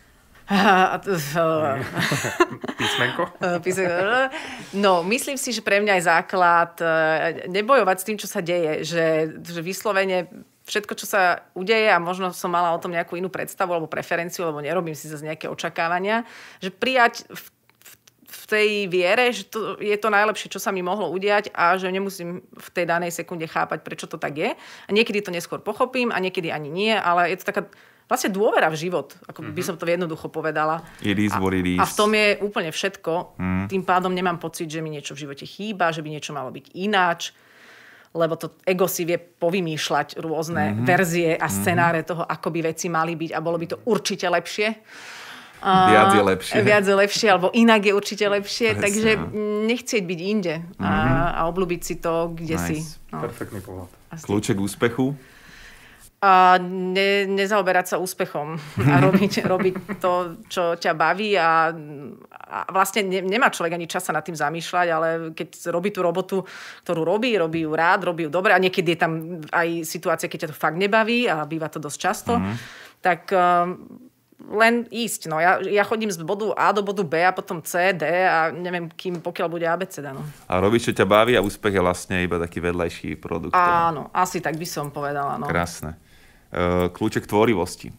Speaker 2: Písmenko?
Speaker 3: No, myslím si, že pre mňa je základ nebojovať s tým, čo sa deje. Že, že vyslovene všetko, čo sa udeje, a možno som mala o tom nejakú inú predstavu alebo preferenciu, lebo nerobím si zase nejaké očakávania, že prijať v v tej viere, že to je to najlepšie, čo sa mi mohlo udiať a že nemusím v tej danej sekunde chápať, prečo to tak je. A niekedy to neskôr pochopím a niekedy ani nie, ale je to taká vlastne dôvera v život, ako mm-hmm. by som to jednoducho povedala.
Speaker 1: It is what it is.
Speaker 3: A v tom je úplne všetko.
Speaker 1: Mm.
Speaker 3: Tým pádom nemám pocit, že mi niečo v živote chýba, že by niečo malo byť ináč, lebo to ego si vie povymýšľať rôzne mm-hmm. verzie a scenáre mm-hmm. toho, ako by veci mali byť a bolo by to určite lepšie.
Speaker 1: Viac je lepšie.
Speaker 3: Viac je lepšie, alebo inak je určite lepšie.
Speaker 1: Presne.
Speaker 3: Takže nechcieť byť inde a, a obľúbiť si to, kde
Speaker 1: nice.
Speaker 3: si.
Speaker 2: No. Perfektný pohľad.
Speaker 1: Kľúček k úspechu?
Speaker 3: A ne, nezaoberať sa úspechom a robiť, robiť to, čo ťa baví a, a vlastne ne, nemá človek ani čas sa nad tým zamýšľať, ale keď robí tú robotu, ktorú robí, robí ju rád, robí ju dobre a niekedy je tam aj situácia, keď ťa to fakt nebaví a býva to dosť často, mm-hmm. tak len ísť. No, ja, ja chodím z bodu A do bodu B a potom C, D a neviem, kým, pokiaľ bude abeceda. No.
Speaker 1: A robiť, čo ťa baví a úspech je vlastne iba taký vedľajší produkt.
Speaker 3: Áno, asi tak by som povedala. No.
Speaker 1: Krásne. Uh, kľúček tvorivosti.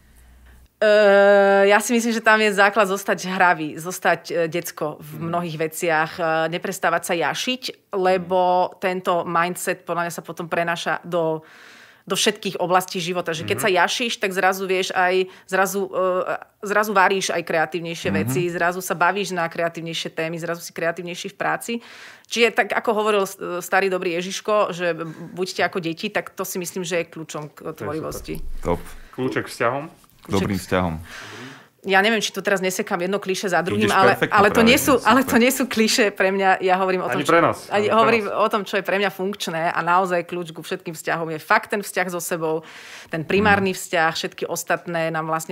Speaker 3: Uh, ja si myslím, že tam je základ zostať hravý, zostať uh, decko v mnohých veciach, uh, neprestávať sa jašiť, lebo tento mindset podľa mňa sa potom prenáša do do všetkých oblastí života. Že keď mm-hmm. sa jašíš, tak zrazu vieš aj, zrazu, uh, zrazu varíš aj kreatívnejšie mm-hmm. veci, zrazu sa bavíš na kreatívnejšie témy, zrazu si kreatívnejší v práci. Čiže tak, ako hovoril starý dobrý Ježiško, že buďte ako deti, tak to si myslím, že je kľúčom k tvorivosti.
Speaker 1: Top.
Speaker 2: Kľúček k vzťahom?
Speaker 1: K dobrým vzťahom.
Speaker 3: Ja neviem, či tu teraz nesekám jedno klišé za druhým, ale, ale, to nie sú, ale to nie sú klišé pre mňa. Ja hovorím o tom,
Speaker 2: ani pre nás.
Speaker 3: Čo, ani pre hovorím nás. o tom, čo je pre mňa funkčné a naozaj kľúč ku všetkým vzťahom je fakt ten vzťah so sebou, ten primárny hmm. vzťah, všetky ostatné nám vlastne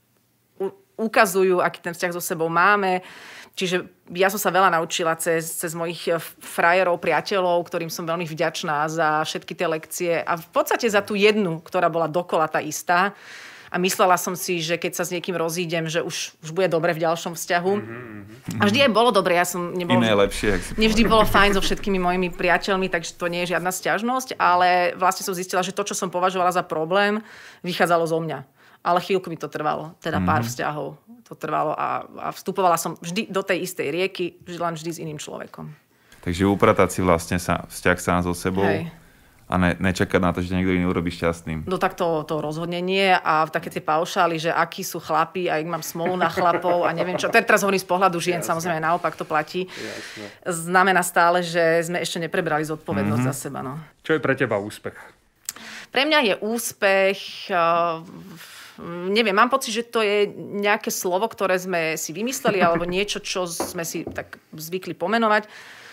Speaker 3: ukazujú, aký ten vzťah so sebou máme. Čiže ja som sa veľa naučila cez, cez mojich frajerov, priateľov, ktorým som veľmi vďačná za všetky tie lekcie a v podstate za tú jednu, ktorá bola dokola tá istá. A myslela som si, že keď sa s niekým rozídem, že už, už bude dobre v ďalšom vzťahu. Mm-hmm. A vždy aj bolo dobre. Ja som nebol,
Speaker 1: Iné lepšie. Jak si
Speaker 3: mne vždy bolo fajn so všetkými mojimi priateľmi, takže to nie je žiadna sťažnosť, ale vlastne som zistila, že to, čo som považovala za problém, vychádzalo zo mňa. Ale chvíľku mi to trvalo, teda mm-hmm. pár vzťahov to trvalo a, a vstupovala som vždy do tej istej rieky, len vždy s iným človekom.
Speaker 1: Takže upratať si vlastne sa, vzťah sám so sebou.
Speaker 3: Hej.
Speaker 1: A ne, nečakať na to, že niekto iný urobí šťastným.
Speaker 3: No tak to, to rozhodne nie. A také tie paušály, že akí sú chlapi a ak mám smolu na chlapov a neviem čo. Teraz hovorím z pohľadu žien, Jasne. Samozrejme naopak to platí. Jasne. Znamená stále, že sme ešte neprebrali zodpovednosť mm-hmm. za seba. No.
Speaker 2: Čo je pre teba úspech?
Speaker 3: Pre mňa je úspech... Uh, neviem, mám pocit, že to je nejaké slovo, ktoré sme si vymysleli alebo niečo, čo sme si tak zvykli pomenovať.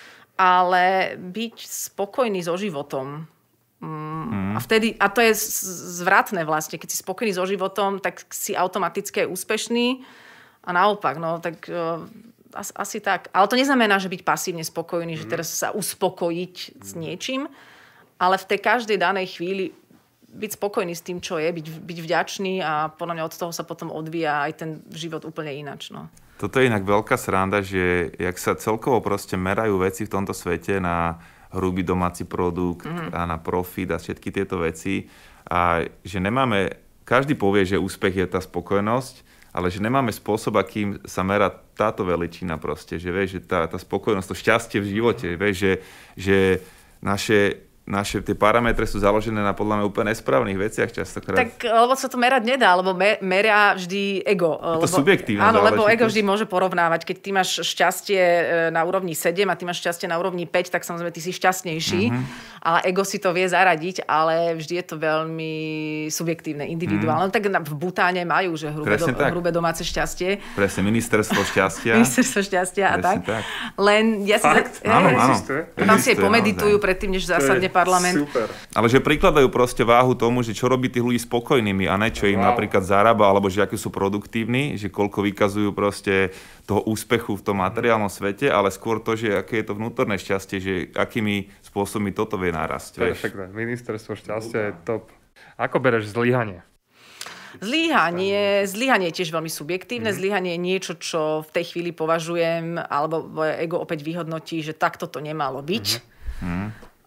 Speaker 3: Ale byť spokojný so životom. Mm. A, vtedy, a to je zvratné vlastne. Keď si spokojný so životom, tak si automaticky úspešný. A naopak, no tak uh, asi, asi tak. Ale to neznamená, že byť pasívne spokojný, mm. že teraz sa uspokojiť mm. s niečím. ale v tej každej danej chvíli byť spokojný s tým, čo je, byť, byť vďačný a podľa mňa od toho sa potom odvíja aj ten život úplne ináč. No.
Speaker 1: Toto je inak veľká sranda, že jak sa celkovo proste merajú veci v tomto svete na hrubý domáci produkt mm. a na profit a všetky tieto veci a že nemáme, každý povie, že úspech je tá spokojnosť, ale že nemáme spôsob, akým sa merá táto veličina proste, že vieš, že tá, tá spokojnosť, to šťastie v živote, vieš, že, že naše naše tie parametre sú založené na podľa mňa úplne nesprávnych veciach častokrát.
Speaker 3: Tak, lebo sa to merať nedá, lebo me, meria vždy ego.
Speaker 1: Je to
Speaker 3: lebo,
Speaker 1: subjektívne.
Speaker 3: Áno, lebo ego vždy môže porovnávať. Keď ty máš šťastie na úrovni sedem a ty máš šťastie na úrovni päť, tak samozrejme ty si šťastnejší. Mm-hmm. Ale ego si to vie zaradiť, ale vždy je to veľmi subjektívne, individuálne. Mm. Tak v Butáne majú, že hrubé, do, hrubé domáce šťastie.
Speaker 1: Presne, ministerstvo šťastia.
Speaker 3: ministerstvo šťastia a tak. tak. Len ja si...
Speaker 2: Fakt?
Speaker 3: Ja,
Speaker 1: áno, áno.
Speaker 3: Tam si aj pomeditujú predtým, než zásadne parlament.
Speaker 2: Super.
Speaker 1: Ale že prikladajú proste váhu tomu, že čo robí tých ľudí spokojnými a ne čo im wow. napríklad zarába, alebo že akí sú produktívni, že koľko vykazujú proste toho úspechu v tom materiálnom svete, ale skôr to, že aké je to vnútorné šťastie, že akými spôsobmi toto vie narásť.
Speaker 2: Perfektné. Ministerstvo šťastia je top. Ako bereš zlyhanie?
Speaker 3: Zlyhanie, zlyhanie je tiež veľmi subjektívne. Mm. Zlyhanie je niečo, čo v tej chvíli považujem, alebo moje ego opäť vyhodnotí, že takto to nemalo byť. Mm.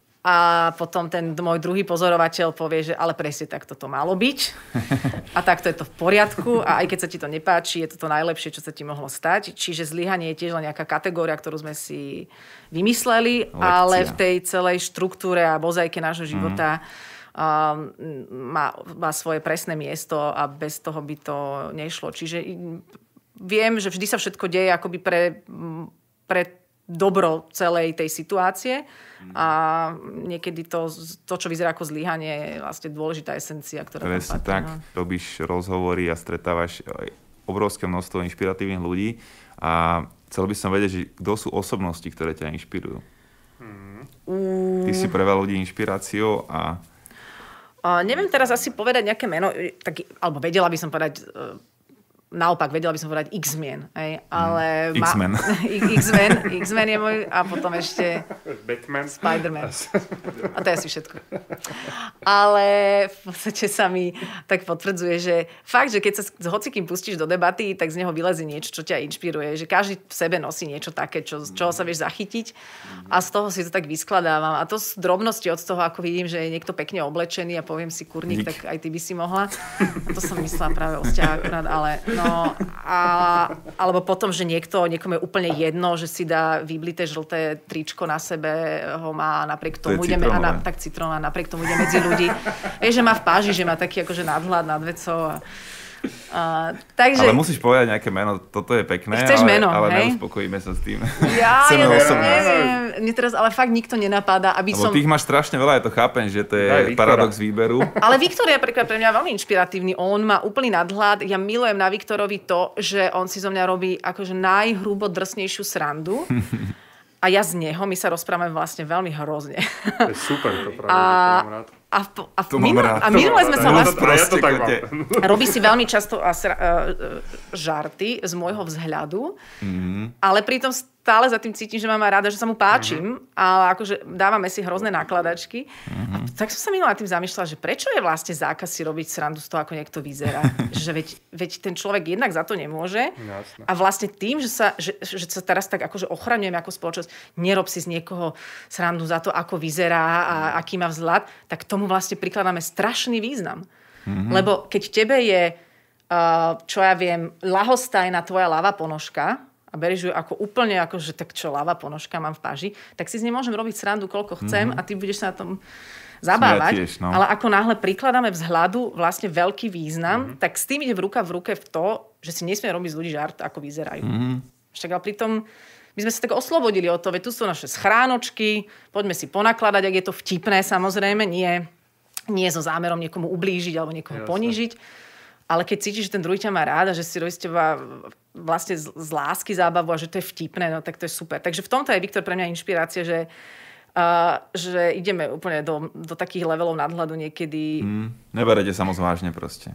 Speaker 3: A potom ten môj druhý pozorovateľ povie, že ale presne takto to malo byť. A takto je to v poriadku. A aj keď sa ti to nepáči, je to to najlepšie, čo sa ti mohlo stať. Čiže zlyhanie je tiež len nejaká kategória, ktorú sme si vymysleli, Lekcia. Ale v tej celej štruktúre a mozaike nášho života mm. um, má, má svoje presné miesto a bez toho by to nešlo. Čiže viem, že vždy sa všetko deje akoby pre, pre dobro celej tej situácie a niekedy to, to čo vyzerá ako zlyhanie, je vlastne dôležitá esencia, ktorá
Speaker 1: Presne
Speaker 3: tam patrí.
Speaker 1: Tak,
Speaker 3: no.
Speaker 1: Robíš rozhovory a stretávaš obrovské množstvo inšpiratívnych ľudí a chcel by som vedieť, že kto sú osobnosti, ktoré ťa inšpirujú. Hmm. Ty si pre veľa ľudí inšpiráciou a...
Speaker 3: Uh, neviem teraz asi povedať nejaké meno, tak, alebo vedela by som povedať... Uh, Naopak, vedela by som povedať X-Men, hej, ale...
Speaker 1: Mm, X-Men.
Speaker 3: Ma... X-Men. X-Men je môj a potom ešte...
Speaker 2: Batman.
Speaker 3: Spider-Man. A to je asi všetko. Ale v podstate sa mi tak potvrdzuje, že fakt, že keď sa s hocikým pustíš do debaty, tak z neho vylezie niečo, čo ťa inšpiruje. Že každý v sebe nosí niečo také, čo, z čoho sa vieš zachytiť a z toho si to tak vyskladávam. A to sú drobnosti od toho, ako vidím, že je niekto pekne oblečený a poviem si kurník,
Speaker 1: Dík.
Speaker 3: tak aj ty by si mohla. A to som myslela práve o vzťahu akurát, ale... No, a, alebo potom, že niekto, niekomu je úplne jedno, že si dá vyblité žlté tričko na sebe, ho má napriek tomu,
Speaker 1: to
Speaker 3: ideme, a na, tak citrónové, napriek tomu ide medzi ľudí. Vieš, že má v páži, že má taký akože nadhľad nad vecou. A, a, takže...
Speaker 1: Ale musíš povedať nejaké meno, toto je pekné,
Speaker 3: Chceš
Speaker 1: ale,
Speaker 3: meno,
Speaker 1: ale
Speaker 3: hej?
Speaker 1: neuspokojíme sa s tým.
Speaker 3: Ja,
Speaker 1: Chceme
Speaker 3: ja
Speaker 1: osobnosť.
Speaker 3: neviem, mne teraz ale fakt nikto nenapadá, aby
Speaker 1: Lebo
Speaker 3: som...
Speaker 1: tých máš strašne veľa, ja to chápem, že to je
Speaker 2: Daj,
Speaker 1: paradox výberu.
Speaker 3: Ale Viktor je pre mňa veľmi inšpiratívny. On má úplný nadhľad. Ja milujem na Viktorovi to, že on si zo mňa robí akože najhrubo drsnejšiu srandu. A ja z neho, my sa rozprávame vlastne veľmi hrozne.
Speaker 2: To je super, to práve,
Speaker 3: A,
Speaker 2: to mám rád.
Speaker 3: a, v, a, v
Speaker 1: To mám
Speaker 3: minul,
Speaker 1: rád.
Speaker 3: a minule sme sa
Speaker 2: Ja
Speaker 3: vlastne...
Speaker 2: to- ja to tak mám.
Speaker 3: Robí si veľmi často a, sra, uh, žarty z môjho vzhľadu,
Speaker 1: Mm-hmm.
Speaker 3: ale pritom stále za tým cítim, že mám aj rada, že sa mu páčim, mm-hmm. ale akože dávame si hrozné nakladačky. Mm-hmm. A tak som sa minula tým zamýšľala, že prečo je vlastne zákaz si robiť srandu z toho, ako niekto vyzerá. že veď, veď ten človek jednak za to nemôže.
Speaker 2: Jasne.
Speaker 3: A vlastne tým, že sa, že, že sa teraz tak akože ochraňujeme ako spoločnosť, nerob si z niekoho srandu za to, ako vyzerá a aký má vzhľad, tak tomu vlastne prikladáme strašný význam. Mm-hmm. Lebo keď tebe je, uh, čo ja viem, ľahostajná tvoja ľavá ponožka a berieš ju ako úplne, ako, že tak čo, ľavá ponožka mám v páži, tak si z nej môžem robiť srandu, koľko chcem mm-hmm. a ty budeš sa na tom zabávať. Ja tiež, no. Ale ako náhle prikladáme vzhľadu vlastne veľký význam, mm-hmm. tak s tým ide v ruka v ruke v to, že si nesmie robiť z ľudí žart, ako vyzerajú. Mm-hmm. Však ale pritom my sme sa tak oslobodili od toho, veď tu sú naše schránočky, poďme si ponakladať, ak je to vtipné, samozrejme, nie, nie so zámerom niekomu ublížiť alebo niekoho Jasne. ponížiť. Ale keď cítiš, že ten druhý ťa má rád a že si robí z teba vlastne z, z lásky zábavu a že to je vtipné, no tak to je super. Takže v tomto je Viktor pre mňa inšpirácia, že, uh, že ideme úplne do, do takých levelov nadhľadu niekedy.
Speaker 1: Mm, neberete sa moc vážne proste.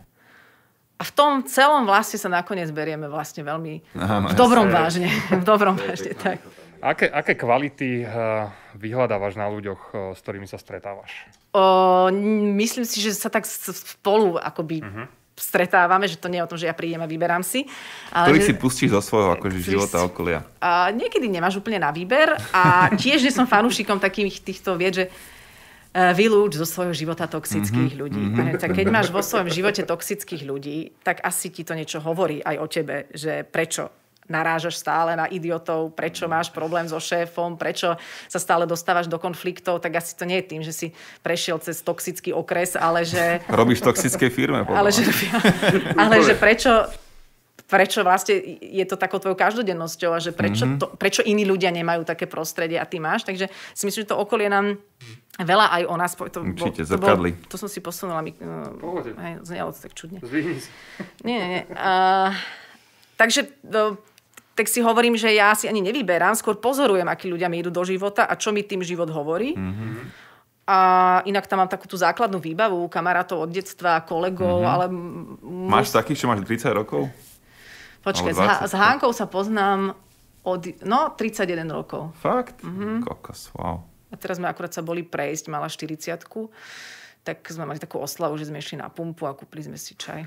Speaker 3: A v tom celom vlastne sa nakoniec berieme vlastne veľmi
Speaker 1: Áno,
Speaker 3: v dobrom
Speaker 1: jasne.
Speaker 3: vážne. V dobrom vážne, tak.
Speaker 2: Aké, aké kvality uh, vyhľadávaš na ľuďoch, uh, s ktorými sa stretávaš?
Speaker 3: O, myslím si, že sa tak spolu akoby uh-huh. stretávame, že to nie je o tom, že ja prídem a vyberám si. Ale
Speaker 1: Ktorých
Speaker 3: že,
Speaker 1: si pustíš do svojho akože, života a okolia?
Speaker 3: A niekedy nemáš úplne na výber a tiež nie som fanúšikom takých týchto, vied, že uh, vylúč zo svojho života toxických mm-hmm, ľudí. Mm-hmm. Tak keď máš vo svojom živote toxických ľudí, tak asi ti to niečo hovorí aj o tebe, že prečo narážaš stále na idiotov, prečo máš problém so šéfom, prečo sa stále dostávaš do konfliktov, tak asi to nie je tým, že si prešiel cez toxický okres, ale že...
Speaker 1: Robíš v toxickej firme, podľa
Speaker 3: ale, že, ale že prečo, prečo vlastne je to takou tvojou každodennosťou a že prečo, mm-hmm. to, prečo iní ľudia nemajú také prostredie a ty máš. Takže si myslím, že to okolie nám veľa aj o nás... To,
Speaker 1: Určite,
Speaker 3: to,
Speaker 1: zrkadli.
Speaker 3: To, to som si posunula. Uh, hej, znelo to tak čudne.
Speaker 2: Zvihni si.
Speaker 3: Nie, nie, nie. Uh, takže... Uh, tak si hovorím, že ja si ani nevyberám, skôr pozorujem, akí ľudia mi idú do života a čo mi tým život hovorí. Mm-hmm. A inak tam mám takú tú základnú výbavu, kamarátov od detstva, kolegov, mm-hmm. ale... M-
Speaker 1: Máš takých, čo máš tridsať rokov?
Speaker 3: Počkaj, s, ha- s Hánkou sa poznám od... No, tridsaťjeden rokov.
Speaker 1: Fakt? Mm-hmm. Kokos, wow.
Speaker 3: A teraz sme akurát sa boli prejsť, mala štyridsiatku. Tak sme mali takú oslavu, že sme išli na pumpu a kúpili sme si čaj.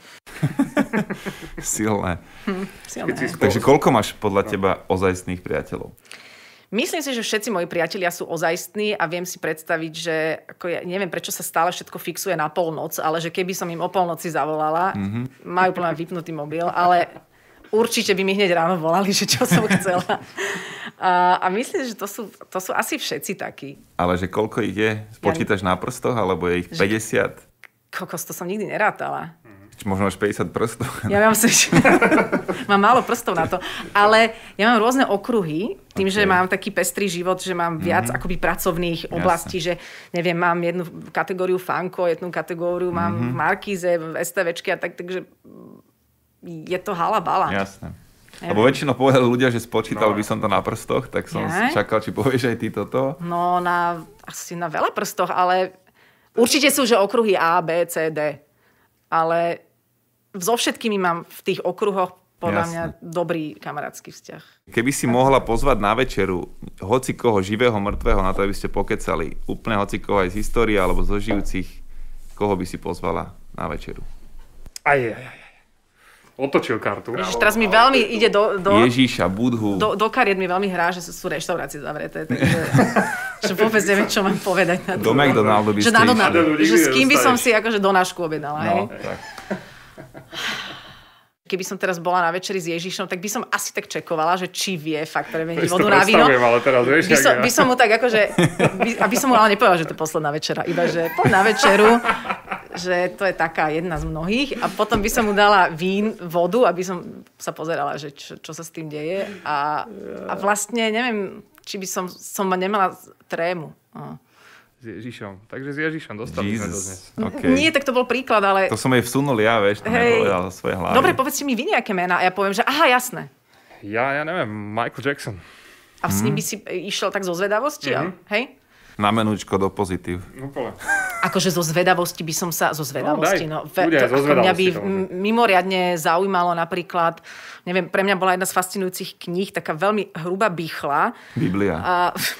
Speaker 1: Silné.
Speaker 3: Hm, silné.
Speaker 1: Takže koľko máš podľa teba ozajstných priateľov?
Speaker 3: Myslím si, že všetci moji priatelia sú ozajstní a viem si predstaviť, že ako ja neviem, prečo sa stále všetko fixuje na polnoc, ale že keby som im o polnoci zavolala, mm-hmm. majú plne vypnutý mobil, ale určite by mi hneď ráno volali, že čo som chcela. A, a myslím, že to sú, to sú asi všetci takí.
Speaker 1: Ale že koľko ich je? Spočítaš ja... na prstoch, alebo je ich že... päťdesiat?
Speaker 3: Kokos, to som nikdy nerátala.
Speaker 1: Možno máš päťdesiat prstov.
Speaker 3: Ja mám, mám málo prstov na to. Ale ja mám rôzne okruhy, tým, okay. že mám taký pestrý život, že mám viac mm-hmm. akoby pracovných oblastí, Jasne. že neviem, mám jednu kategóriu fanko, jednu kategóriu mám mm-hmm. v Markíze, v STVčke a tak, takže je to halabala.
Speaker 1: Jasné. Ja. Lebo väčšinou povedali ľudia, že spočítal no. by som to na prstoch, tak som ja. čakal, či povieš aj ty toto.
Speaker 3: No, na, asi na veľa prstoch, ale určite sú, že okruhy A, B, C, D. Ale so všetkými mám v tých okruhoch podľa Jasne. mňa dobrý kamarátsky vzťah.
Speaker 1: Keby si mohla pozvať na večeru hoci koho živého, mŕtvého, na to, aby ste pokecali, úplne hoci koho aj z histórie alebo zo žijúcich, koho by si pozvala na večeru?
Speaker 2: Aj, aj, aj. Otočil kartu.
Speaker 3: Ježiš, teraz mi veľmi ide do... do
Speaker 1: Ježiša, Budhu.
Speaker 3: Do, do kariet mi veľmi hrá, že sú reštaurácie zavreté. Takže že vôbec neviem, čo mám povedať. Na
Speaker 1: do McDonaldu by ste
Speaker 3: išli. Že s kým by som si akože donášku objednala.
Speaker 1: No,
Speaker 3: hej?
Speaker 1: tak.
Speaker 3: Keby som teraz bola na večeri s Ježišom, tak by som asi tak čekovala, že či vie fakt premeniť vodu na víno.
Speaker 2: Ale teraz, vieš,
Speaker 3: by, som, ja. by som mu tak akože... By, aby som mu ale nepovedala, že to je posledná večera. Iba, že poď na večeru, že to je taká jedna z mnohých. A potom by som mu dala vín, vodu, aby som sa pozerala, že čo, čo sa s tým deje. A, a vlastne neviem, či by som, som nemala trému. Oh.
Speaker 2: S Ježišom. Takže s Ježišom dostali sme to dnes.
Speaker 1: Okay.
Speaker 3: Nie, tak to bol príklad, ale...
Speaker 1: To som jej vsunul ja, vieš, to nepovedal svoje hlavy.
Speaker 3: Dobre, povedzte mi vy nejaké mená a ja poviem, že aha, jasné.
Speaker 2: Ja, ja neviem, Michael Jackson.
Speaker 3: A s ním by si išiel tak zo zvedavosti, mm-hmm. hej?
Speaker 1: Na menúčko do pozitív.
Speaker 2: Úplne.
Speaker 3: Akože zo zvedavosti by som sa... Zo zvedavosti, no.
Speaker 2: no. Ľudia,
Speaker 3: to,
Speaker 2: zo zvedavosti,
Speaker 3: mňa by mimoriadne zaujímalo napríklad... Neviem, pre mňa bola jedna z fascinujúcich kníh, taká veľmi hrubá bichla.
Speaker 1: Biblia.
Speaker 3: A...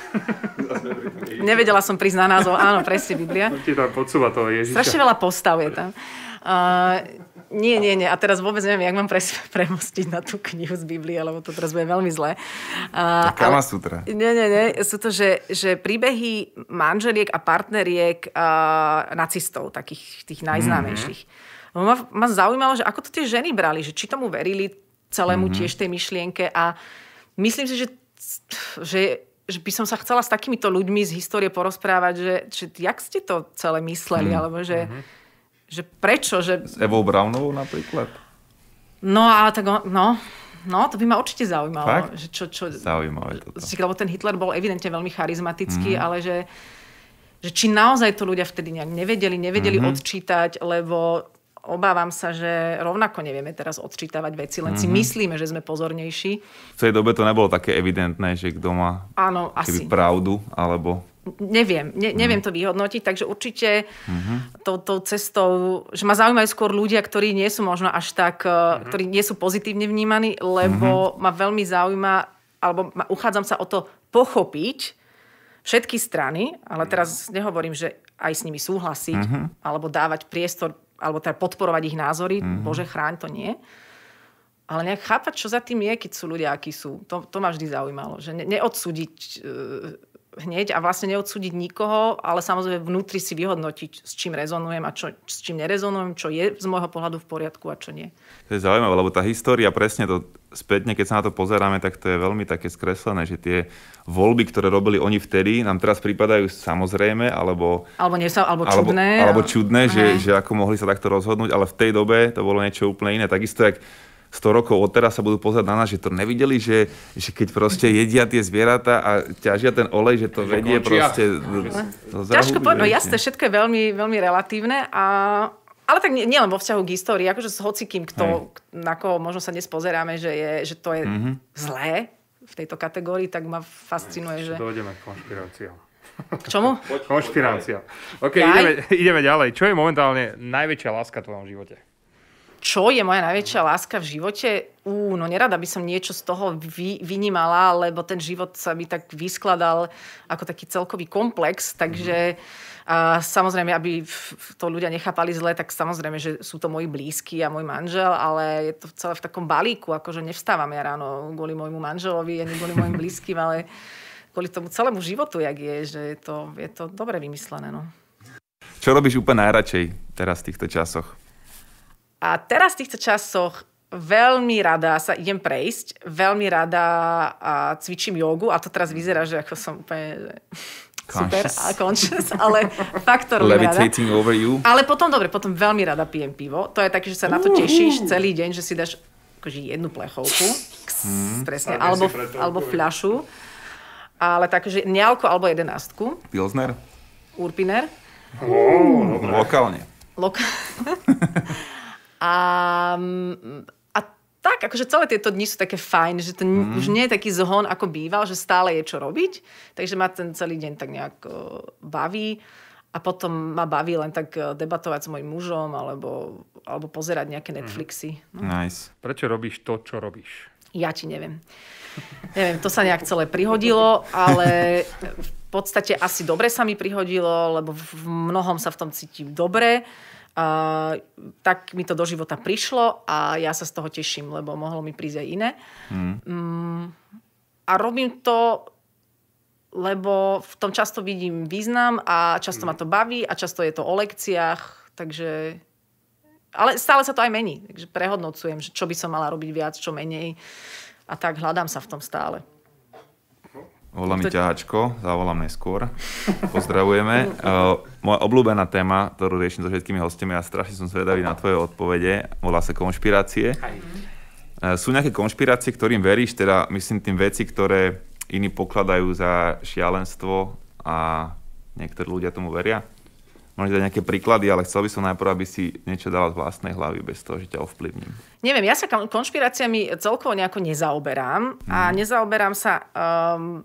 Speaker 3: Nevedela som prísť na názov. Áno, presne, Biblia.
Speaker 2: Ti tam podsúva toho Ježiša.
Speaker 3: Strašne veľa postav je tam. Uh, nie, nie, nie. A teraz vôbec neviem, jak mám pre, premostiť na tú knihu z Biblie, lebo to teraz bude veľmi zlé. Uh,
Speaker 1: Kama Sutra.
Speaker 3: Nie, nie, nie. Sú to, že, že príbehy manželiek a partneriek uh, nacistov, takých tých najznámejších. Mm-hmm. Ma, ma zaujímalo, že ako to tie ženy brali, že či tomu verili celému mm-hmm. tiež tej myšlienke a myslím si, že, že, že by som sa chcela s takýmito ľuďmi z histórie porozprávať, že, že jak ste to celé mysleli, mm-hmm. alebo že že prečo, že...
Speaker 1: S Evou Brownovou napríklad?
Speaker 3: No, a tak on, no, no, to by ma určite zaujímalo.
Speaker 1: Fakt?
Speaker 3: Že čo, čo,
Speaker 1: Zaujímavé toto.
Speaker 3: Lebo ten Hitler bol evidentne veľmi charizmatický,
Speaker 1: mm.
Speaker 3: ale že, že či naozaj to ľudia vtedy nejak nevedeli, nevedeli mm-hmm. odčítať, lebo obávam sa, že rovnako nevieme teraz odčítavať veci, len mm-hmm. si myslíme, že sme pozornejší. V
Speaker 1: tej dobe to nebolo také evidentné, že kto má
Speaker 3: Áno, asi.
Speaker 1: pravdu, alebo...
Speaker 3: Neviem, ne, neviem mm. to vyhodnotiť, takže určite mm-hmm. tou, tou cestou, že ma zaujímajú skôr ľudia, ktorí nie sú možno až tak, mm-hmm. ktorí nie sú pozitívne vnímaní, lebo mm-hmm. ma veľmi zaujíma, alebo ma, uchádzam sa o to pochopiť všetky strany, ale teraz nehovorím, že aj s nimi súhlasiť, mm-hmm. alebo dávať priestor, alebo teda podporovať ich názory, mm-hmm. Bože chráň, to nie. Ale nejak chápať, čo za tým je, keď sú ľudia, akí sú. To, to ma vždy zaujímalo. Že ne, neodsúdiť e, hneď a vlastne neodsúdiť nikoho, ale samozrejme vnútri si vyhodnotiť, s čím rezonujem a čo, s čím nerezonujem, čo je z môjho pohľadu v poriadku a čo nie. To
Speaker 1: je zaujímavé, lebo tá história, presne to spätne, keď sa na to pozeráme, tak to je veľmi také skreslené, že tie voľby, ktoré robili oni vtedy, nám teraz pripadajú samozrejme, alebo...
Speaker 3: Alebo, nie, alebo čudné.
Speaker 1: Alebo, alebo čudné, že, že ako mohli sa takto rozhodnúť, ale v tej dobe to bolo niečo úplne iné. Takisto, jak sto rokov od teraz sa budú pozerať na nás, že to nevideli, že, že keď proste jedia tie zvieratá a ťažia ten olej, že to že vedie končia. Proste...
Speaker 3: Ťažko povedať, no jasné, všetko je veľmi, veľmi relatívne, a, ale tak nie, nie len vo vzťahu k histórii, akože s hocikým, kto, na koho možno sa dnes pozeráme, že, je, že to je mm-hmm. zlé v tejto kategórii, tak ma fascinuje, že...
Speaker 2: Dojdeme k konšpiráciám.
Speaker 3: K čomu?
Speaker 2: Konšpirácia. OK, ideme, ideme ďalej. Čo je momentálne najväčšia láska v tvojom živote?
Speaker 3: Čo je moja najväčšia láska v živote? Ú, no nerada by som niečo z toho vy, vynímala, lebo ten život sa mi tak vyskladal ako taký celkový komplex, takže a samozrejme, aby to ľudia nechápali zle, tak samozrejme, že sú to moji blízky a môj manžel, ale je to celé v takom balíku, akože nevstávam ja ráno kvôli môjmu manželovi, ani kvôli mojim blízkym, ale kvôli tomu celému životu, jak je, že je to, je to dobre vymyslené. No.
Speaker 1: Čo robíš úplne najradšej teraz v týchto časoch?
Speaker 3: A teraz v týchto časoch veľmi rada sa idem prejsť, veľmi rada a cvičím jogu, a to teraz vyzerá, že ako som úplne super a conscious, ale fakt to robím rada.
Speaker 1: Levitating over you.
Speaker 3: Ale potom, dobre, potom veľmi rada pijem pivo. To je také, že sa na to tešíš celý deň, že si dáš akože jednu plechovku, ks, presne, alebo, alebo fľašu, ale takže nealko alebo jedenástku.
Speaker 1: Pilsner?
Speaker 3: Urpiner.
Speaker 1: Oh, lokálne.
Speaker 3: Lokálne. A, a tak, akože celé tieto dni sú také fajn, že to mm. už nie je taký zhon, ako býval, že stále je čo robiť. Takže ma ten celý deň tak nejak baví. A potom ma baví len tak debatovať s mojím mužom alebo, alebo pozerať nejaké Netflixy.
Speaker 1: No. Nice.
Speaker 2: Prečo robíš to, čo robíš?
Speaker 3: Ja ti neviem. Neviem, to sa nejak celé prihodilo, ale v podstate asi dobre sa mi prihodilo, lebo v mnohom sa v tom cítim dobre. Uh, tak mi to do života prišlo a ja sa z toho teším, lebo mohlo mi prísť aj iné. Mm. Um, a robím to, lebo v tom často vidím význam a často mm. ma to baví a často je to o lekciách, takže... Ale stále sa to aj mení, takže prehodnocujem, že čo by som mala robiť viac, čo menej, a tak hľadám sa v tom stále.
Speaker 1: Volá mi ťahačko, zavolám neskôr. Pozdravujeme. Uh, moja obľúbená téma, ktorú riešim so všetkými hostiami, a strašne som zvedavý na tvoje odpovede, volá sa konšpirácie. Uh, sú nejaké konšpirácie, ktorým veríš, teda myslím tým veci, ktoré iní pokladajú za šialenstvo a niektorí ľudia tomu veria? Môžete dať nejaké príklady, ale chcel by som najprv, aby si niečo dala z vlastnej hlavy, bez toho, že ťa ovplyvním.
Speaker 3: Neviem, ja sa konšpiráciami celkovo nejako nezaoberám. Hmm. A nezaoberám sa... Um,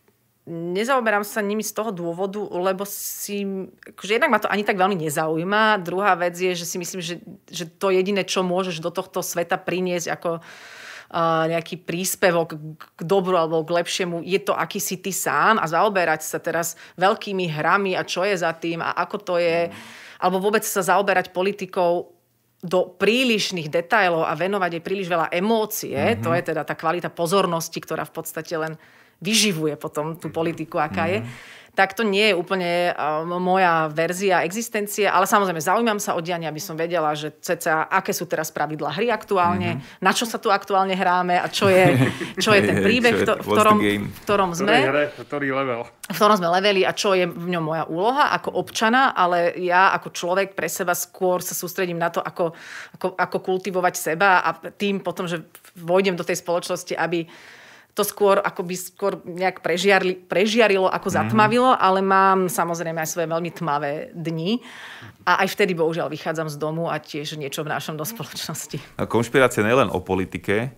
Speaker 3: Nezaoberám sa nimi z toho dôvodu, lebo si... Akože jednak ma to ani tak veľmi nezaujíma. Druhá vec je, že si myslím, že, že to jediné, čo môžeš do tohto sveta priniesť ako uh, nejaký príspevok k dobru alebo k lepšiemu, je to, aký si ty sám, a zaoberať sa teraz veľkými hrami a čo je za tým a ako to je. Alebo vôbec sa zaoberať politikou do prílišných detailov a venovať jej príliš veľa emócie. Mm-hmm. To je teda tá kvalita pozornosti, ktorá v podstate len vyživuje potom tú politiku, aká je. Tak to nie je úplne uh, moja verzia existencie, ale samozrejme zaujímam sa o dianie, aby som vedela, že cca aké sú teraz pravidlá hry aktuálne, mm-hmm. na čo sa tu aktuálne hráme a čo je, čo je ten príbeh, v, to, v, ktorom, v ktorom sme.
Speaker 2: Hre, ktorý level.
Speaker 3: V ktorom sme leveli a čo je v ňom moja úloha ako občana, ale ja ako človek pre seba skôr sa sústredím na to, ako, ako, ako kultivovať seba, a tým potom, že vojdem do tej spoločnosti, aby to skôr akoby skôr nejak prežiarli, prežiarilo, ako zatmavilo, ale mám samozrejme aj svoje veľmi tmavé dni a aj vtedy bohužiaľ vychádzam z domu a tiež niečo vnášam do spoločnosti.
Speaker 1: Konšpirácia nie len o politike,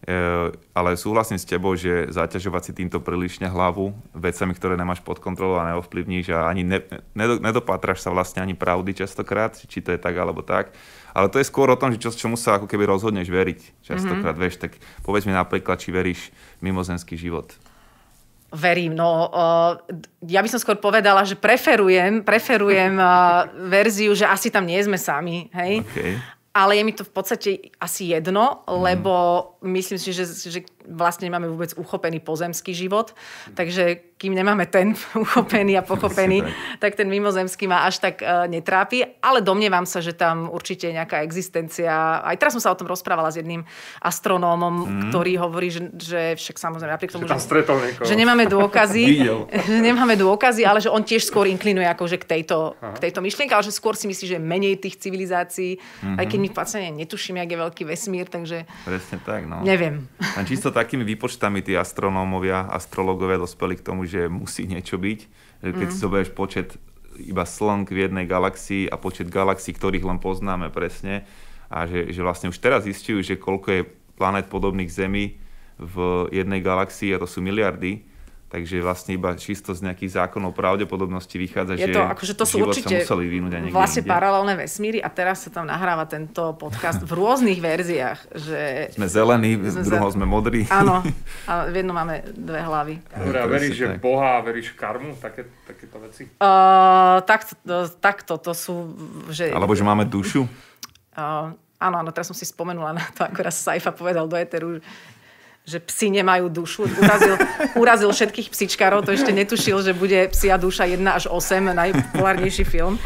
Speaker 1: ale súhlasím s tebou, že zaťažovať si týmto prílišne hlavu vecami, ktoré nemáš pod kontrolou a neovplyvníš a ani ne, nedopátraš sa vlastne ani pravdy častokrát, či to je tak alebo tak. Ale to je skôr o tom, že čo, čomu sa ako keby rozhodneš veriť častokrát, mm-hmm. vieš, tak povedz mi napríklad, či veríš v mimozemský život.
Speaker 3: Verím, no uh, ja by som skôr povedala, že preferujem, preferujem uh, verziu, že asi tam nie sme sami, hej.
Speaker 1: Okay.
Speaker 3: Ale je mi to v podstate asi jedno, lebo mm. myslím si, že, že vlastne nemáme vôbec uchopený pozemský život, takže kým nemáme ten uchopený a pochopený, tak ten mimozemský ma až tak uh, netrápi, ale domnievam sa, že tam určite je nejaká existencia. Aj teraz som sa o tom rozprávala s jedným astronómom, mm. ktorý hovorí, že, že však samozrejme napriek tomu, že, že nemáme dôkazy, že nemáme dôkazy, ale že on tiež skôr inklinuje akože k tejto, k tejto myšlienke, ale že skôr si myslí, že menej tých civilizácií, mm-hmm. aj keď my vlastne netušíme, jak je veľký vesmír, takže
Speaker 1: presne tak, no.
Speaker 3: Neviem.
Speaker 1: A čisto takými výpočtami tí astronómovia, astrológovia dospeli k tomu, že musí niečo byť. Keď mm. si zoberieš počet iba slnk v jednej galaxii a počet galaxií, ktorých len poznáme presne, a že, že vlastne už teraz zistujú, že koľko je planét podobných Zemi v jednej galaxii, a to sú miliardy, takže vlastne iba čisto z nejakých zákonov pravdepodobnosti vychádza,
Speaker 3: je
Speaker 1: že
Speaker 3: to, akože to sú
Speaker 1: život
Speaker 3: určite
Speaker 1: sa museli vyvinúť aj niekde
Speaker 3: vlastne
Speaker 1: inde.
Speaker 3: Paralelné vesmíry a teraz sa tam nahráva tento podcast v rôznych verziách. Že
Speaker 1: sme zelení, v druhom sme modrí.
Speaker 3: Áno, a v jednom máme dve hlavy.
Speaker 2: Dobre, a veríš, že Boha, veríš v karmu, také, takéto veci?
Speaker 3: Uh, takto, takto, to sú... Že,
Speaker 1: Alebo že máme dušu?
Speaker 3: Uh, áno, áno, teraz som si spomenula na to, ako raz Saifa povedal do éteru, že psi nemajú dušu. Urazil, urazil všetkých psičkárov, to ešte netušil, že bude Psia duša jedna až osem, najpopulárnejší film.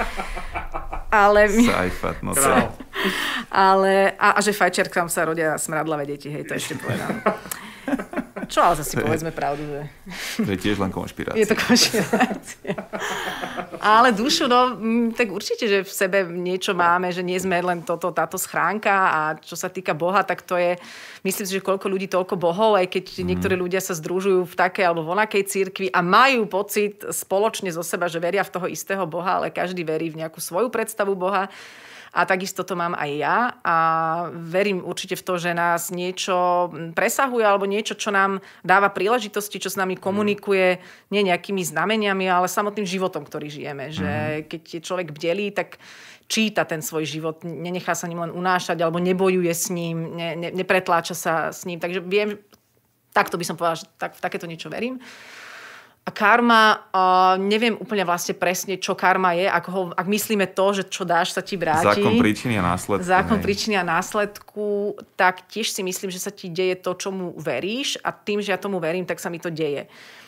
Speaker 3: Ale...
Speaker 1: Sci-fi, no to...
Speaker 3: Ale, a, a že fajčiarkám sa rodia smradlavé deti, hej, to ešte povedal. Čo ale zase povedzme pravdu, že...
Speaker 1: To je tiež len konšpirácia.
Speaker 3: Je to konšpirácia. Ale dušu, no, tak určite, že v sebe niečo máme, že nie sme len toto, táto schránka a čo sa týka Boha, tak to je, myslím si, že koľko ľudí, toľko bohov, aj keď mm. niektorí ľudia sa združujú v takej alebo v onakej cirkvi a majú pocit spoločne zo seba, že veria v toho istého Boha, ale každý verí v nejakú svoju predstavu Boha. A takisto to mám aj ja a verím určite v to, že nás niečo presahuje alebo niečo, čo nám dáva príležitosti, čo s nami komunikuje nie nejakými znameniami, ale samotným životom, ktorý žijeme. Že keď je človek bdelý, tak číta ten svoj život, nenechá sa ním len unášať alebo nebojuje s ním, ne, ne, nepretláča sa s ním. Takže viem, takto by som povedala, že tak, v takéto niečo verím. A karma, uh, neviem úplne vlastne presne, čo karma je, ak, ho, ak myslíme to, že čo dáš, sa ti vráti.
Speaker 1: Zákon príčiny a následku.
Speaker 3: Zákon príčiny a následku, tak tiež si myslím, že sa ti deje to, čomu veríš a tým, že ja tomu verím, tak sa mi to deje.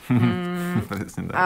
Speaker 3: Mm, a,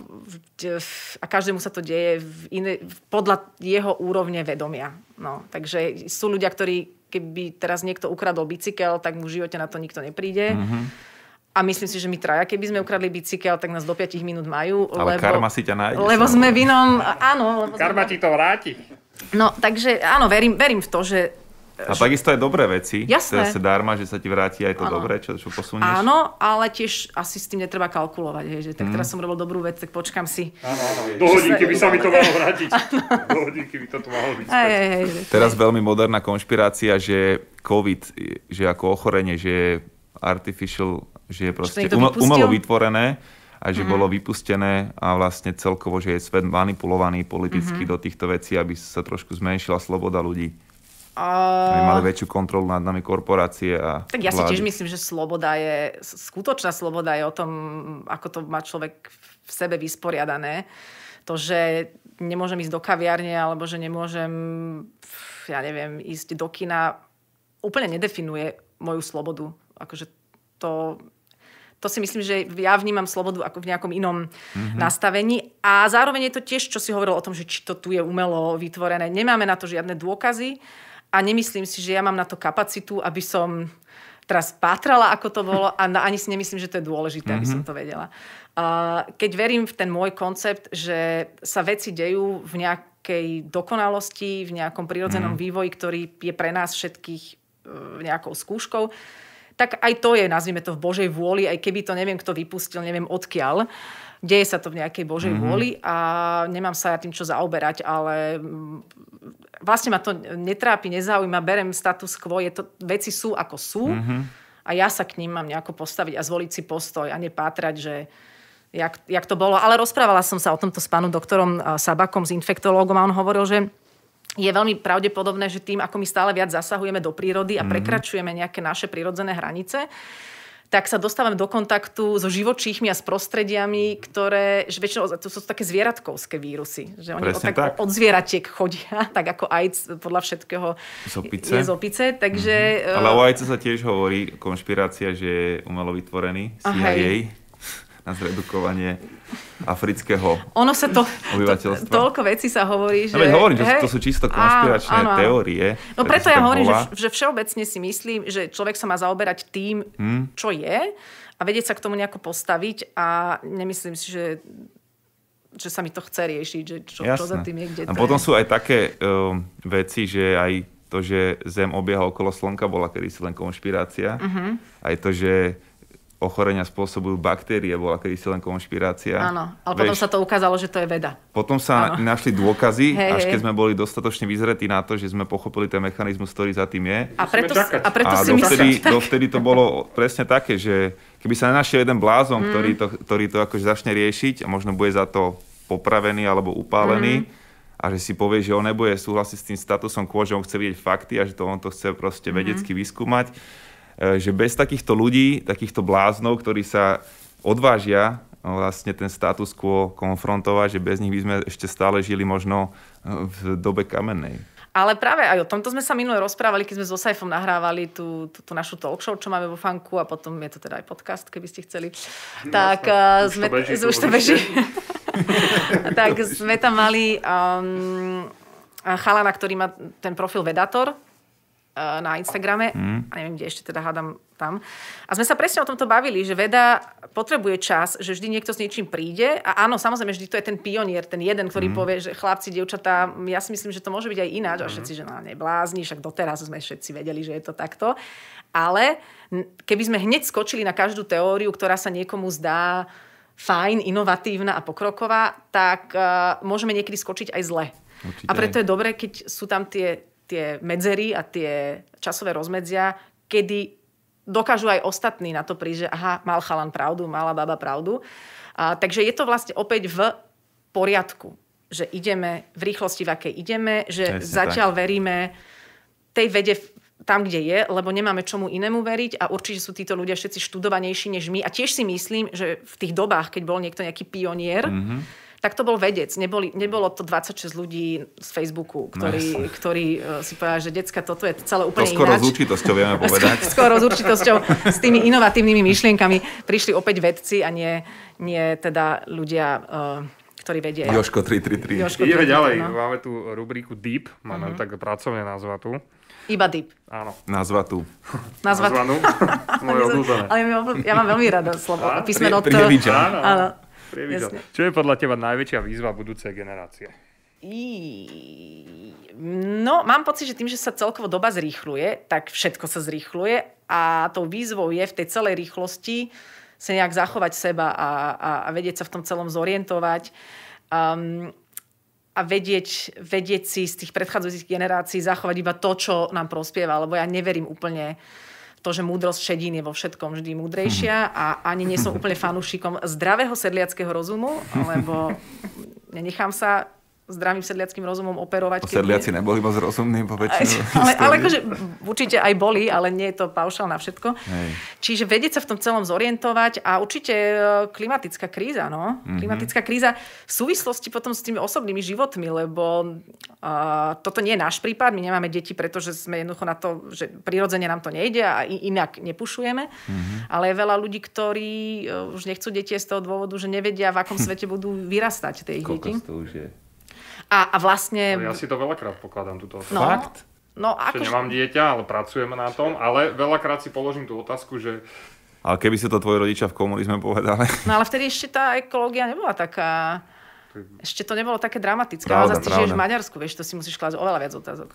Speaker 3: a každému sa to deje v iné, podľa jeho úrovne vedomia. No, takže sú ľudia, ktorí, keby teraz niekto ukradol bicykel, tak mu v živote na to nikto nepríde. Mm-hmm. A myslím si, že my traja, keby sme ukradli bicykel, tak nás do päť minút majú.
Speaker 1: Ale lebo, karma si ťa nájde.
Speaker 3: Lebo sme v inom... Áno. Lebo
Speaker 2: karma
Speaker 3: sme...
Speaker 2: ti to vráti.
Speaker 3: No, takže áno, verím, verím v to, že...
Speaker 1: A že... takisto aj dobré veci.
Speaker 3: Jasné.
Speaker 1: To je dárma, že sa ti vráti aj to áno. dobré, čo, čo posunieš.
Speaker 3: Áno, ale tiež asi s tým netreba kalkulovať. Hej, že tak mm. teraz som robil dobrú vec, tak počkam si.
Speaker 2: Áno, áno. Do hodinky by sa mi to malo vrátiť. Do hodinky by to tu malo byť.
Speaker 3: Hej, hej, hej,
Speaker 1: teraz veľmi moderná konšpirácia, že COVID, že ako ochorenie, že je artificial, že je proste umo- umelo vytvorené a že mm. bolo vypustené a vlastne celkovo, že je svet manipulovaný politicky mm-hmm. do týchto vecí, aby sa trošku zmenšila sloboda ľudí. Uh... Aby mali väčšiu kontrolu nad nami korporácie a
Speaker 3: tak ja
Speaker 1: vlády.
Speaker 3: Si tiež myslím, že sloboda je, skutočná sloboda je o tom, ako to má človek v sebe vysporiadané. To, že nemôžem ísť do kaviárne alebo že nemôžem, ja neviem, ísť do kina, úplne nedefinuje moju slobodu. Akože to, to si myslím, že ja vnímam slobodu ako v nejakom inom mm-hmm. nastavení. A zároveň je to tiež, čo si hovoril o tom, že či to tu je umelo vytvorené. Nemáme na to žiadne dôkazy a nemyslím si, že ja mám na to kapacitu, aby som teraz pátrala, ako to bolo a ani si nemyslím, že to je dôležité, mm-hmm. aby som to vedela. Keď verím v ten môj koncept, že sa veci dejú v nejakej dokonalosti, v nejakom prirodzenom mm-hmm. vývoji, ktorý je pre nás všetkých nejakou skúškou, tak aj to je, nazvime to, v Božej vôli, aj keby to neviem, kto vypustil, neviem odkiaľ. Deje sa to v nejakej Božej mm-hmm. vôli a nemám sa ja tým čo zaoberať, ale vlastne ma to netrápi, nezaujíma, berem status quo, je to, veci sú ako sú mm-hmm. a ja sa k ním mám nejako postaviť a zvoliť si postoj a nepátrať, že jak, jak to bolo. Ale rozprávala som sa o tomto s pánom doktorom Sabakom, s infektológom a on hovoril, že je veľmi pravdepodobné, že tým, ako my stále viac zasahujeme do prírody a prekračujeme nejaké naše prírodzené hranice, tak sa dostávam do kontaktu so živočíchmi a s prostrediami, ktoré, že väčšinou to sú také zvieratkovské vírusy. Že oni od, tak, tak. od zvieratiek chodia, tak ako AIDS podľa všetkého
Speaker 1: z opice.
Speaker 3: je z opice. Takže,
Speaker 1: mm-hmm. Ale o AIDS sa tiež hovorí konšpirácia, že je umelo vytvorený C I A na zredukovanie afrického
Speaker 3: ono sa to,
Speaker 1: obyvateľstva.
Speaker 3: To, toľko vecí sa hovorí, že...
Speaker 1: No veď hovorím, že hej, to sú čisto konšpiračné áno, áno. teórie.
Speaker 3: No preto ja hovorím, že, že všeobecne si myslím, že človek sa má zaoberať tým, hmm. čo je a vedieť sa k tomu nejako postaviť a nemyslím si, že, že sa mi to chce riešiť, že čo, čo za tým je, kde
Speaker 1: a to potom je. Sú aj také um, veci, že aj to, že Zem obieha okolo Slnka, bola kedysi len konšpirácia. Uh-huh. Aj to, že ochorenia spôsobujú baktérie, bola kedysi len konšpirácia.
Speaker 3: Áno, ale Veš, potom sa to ukázalo, že to je veda.
Speaker 1: Potom sa áno. našli dôkazy, hej, až keď hej. sme boli dostatočne vyzretí na to, že sme pochopili ten mechanizmus, ktorý za tým je.
Speaker 3: A preto, a preto
Speaker 1: a
Speaker 3: si
Speaker 1: dovtedy, dovtedy to bolo presne také, že keby sa nenašiel jeden blázon, mm. ktorý, to, ktorý to akože začne riešiť a možno bude za to popravený alebo upálený, mm. a že si povie, že on nebude súhlasiť s tým statusom quo, že on chce vidieť fakty a že to on to chce proste vedecky mm. vyskúmať, že bez takýchto ľudí, takýchto bláznov, ktorí sa odvážia vlastne ten status quo konfrontovať, že bez nich by sme ešte stále žili možno v dobe kamennej.
Speaker 3: Ale práve aj o tomto sme sa minule rozprávali, keď sme so Saifom nahrávali tú, tú, tú našu talk show, čo máme vo Funku a potom je to teda aj podcast, keby ste chceli. No, tak uh, už sme... To beží, už to beží. Tak sme tam mali um, chalana, ktorý má ten profil Vedator na Instagrame mm. a neviem, kde ešte teda hádam tam. A sme sa presne o tomto bavili, že veda potrebuje čas, že vždy niekto s niečím príde a áno, samozrejme, vždy to je ten pionier, ten jeden, ktorý mm. povie, že chlapci, dievčatá, ja si myslím, že to môže byť aj ináč mm. a všetci, že no, neblázni, však doteraz sme všetci vedeli, že je to takto. Ale keby sme hneď skočili na každú teóriu, ktorá sa niekomu zdá fajn, inovatívna a pokroková, tak uh, môžeme niekedy skočiť aj zle. Určite. A preto je dobré, keď sú tam tie tie medzery a tie časové rozmedzia, kedy dokážu aj ostatní na to prísť, že aha, mal chalan pravdu, mala baba pravdu. A, takže je to vlastne opäť v poriadku, že ideme v rýchlosti, v akej ideme, že Presne zatiaľ tak. veríme tej vede tam, kde je, lebo nemáme čomu inému veriť a určite sú títo ľudia všetci študovanejší než my. A tiež si myslím, že v tých dobách, keď bol niekto nejaký pionier, mm-hmm. tak to bol vedec. Neboli, nebolo to dvadsaťšesť ľudí z Facebooku, ktorí, no, ktorí uh, si povedali, že decka, toto je celé úplne ináč. To skoro
Speaker 1: ináč. s určitosťou vieme povedať.
Speaker 3: Skoro s určitosťou, s tými inovatívnymi myšlienkami prišli opäť vedci a nie, nie teda ľudia, uh, ktorí vedia.
Speaker 1: Jožko tri tri tri.
Speaker 2: Ideme ďalej. No. Máme tu rubriku Deep. Máme uh-huh. tak pracovne nazvatú.
Speaker 3: Iba Deep.
Speaker 2: Áno.
Speaker 1: Nazvatú.
Speaker 3: Nazvanú.
Speaker 2: Moje obľúbené.
Speaker 3: Ale ja mám veľmi rada slovo. Písmeno T.
Speaker 2: Áno. Áno. Čo je podľa teba najväčšia výzva budúcej generácie?
Speaker 3: I... No, mám pocit, že tým, že sa celkovo doba zrýchluje, tak všetko sa zrýchluje a tou výzvou je v tej celej rýchlosti sa nejak zachovať seba a, a, a vedieť sa v tom celom zorientovať um, a vedieť, vedieť si z tých predchádzajúcich generácií zachovať iba to, čo nám prospieva, lebo ja neverím úplne to, že múdrosť šedín je vo všetkom vždy múdrejšia a ani nie som úplne fanúšikom zdravého sedliackého rozumu, lebo nenechám sa zdravým sedliackým rozumom operovať.
Speaker 1: Sedliaci nie... neboli moc rozumní po väčšinu.
Speaker 3: Ale, ale akože určite aj boli, ale nie je to paušál na všetko. Hej. Čiže vedieť sa v tom celom zorientovať a určite klimatická kríza, no. Mm-hmm. Klimatická kríza v súvislosti potom s tými osobnými životmi, lebo uh, toto nie je náš prípad, my nemáme deti, pretože sme jednoducho na to, že prirodzene nám to nejde a inak nepušujeme, mm-hmm. ale je veľa ľudí, ktorí uh, už nechcú deti z toho dôvodu, že nevedia, v akom svete budú vyrastať tie ich deti.
Speaker 1: Koľko to už je?
Speaker 3: A, a vlastne...
Speaker 2: Ale ja si to veľakrát pokladám, túto otázku.
Speaker 3: No,
Speaker 1: Fakt?
Speaker 3: No, ako...
Speaker 2: Nemám dieťa, ale pracujeme na tom, ale veľakrát si položím tú otázku, že...
Speaker 1: Ale keby si to tvoji rodičia v komunizme povedali.
Speaker 3: No ale vtedy ešte tá ekológia nebola taká... Ešte to nebolo také dramatické.
Speaker 1: Pravda,
Speaker 3: ale zase ty žiješ v Maďarsku, vieš, to si musíš klásť oveľa viac otázok.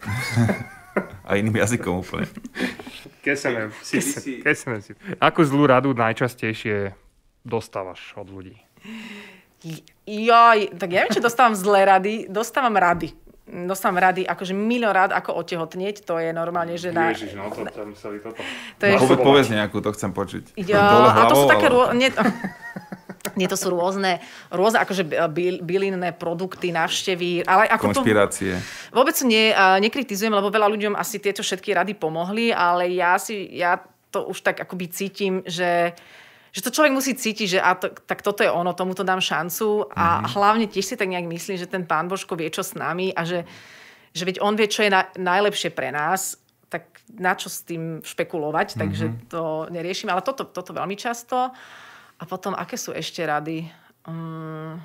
Speaker 1: A iným jazykom úplne.
Speaker 2: Kesenem si. Kesenem si. Akú zlú radu najčastejšie dostávaš od ľudí?
Speaker 3: Joj, tak ja neviem, či dostávam zlé rady. Dostávam rady. Dostávam rady, akože milión rád, ako otehotnieť. To je normálne, že... Na...
Speaker 2: Ježiš, no to tam museli toto.
Speaker 1: To je... No, povedz nejakú, to chcem počuť.
Speaker 3: Ja, hlavou, a to sú také... Ale... Rô... Nie, nie, to sú rôzne, rôzne akože bylinné produkty, návštevy. Ale ako
Speaker 1: konšpirácie.
Speaker 3: To... Vôbec nie, nekritizujem, lebo veľa ľuďom asi tieto všetky rady pomohli, ale ja si... Ja to už tak akoby cítim, že že to človek musí cítiť, že a to, tak toto je ono, tomuto dám šancu a mm-hmm. hlavne tiež si tak nejak myslím, že ten pán Božko vie, čo s nami a že, že veď on vie, čo je na, najlepšie pre nás, tak na čo s tým špekulovať, mm-hmm. takže to neriešime. Ale toto, toto veľmi často. A potom, aké sú ešte rady? Um,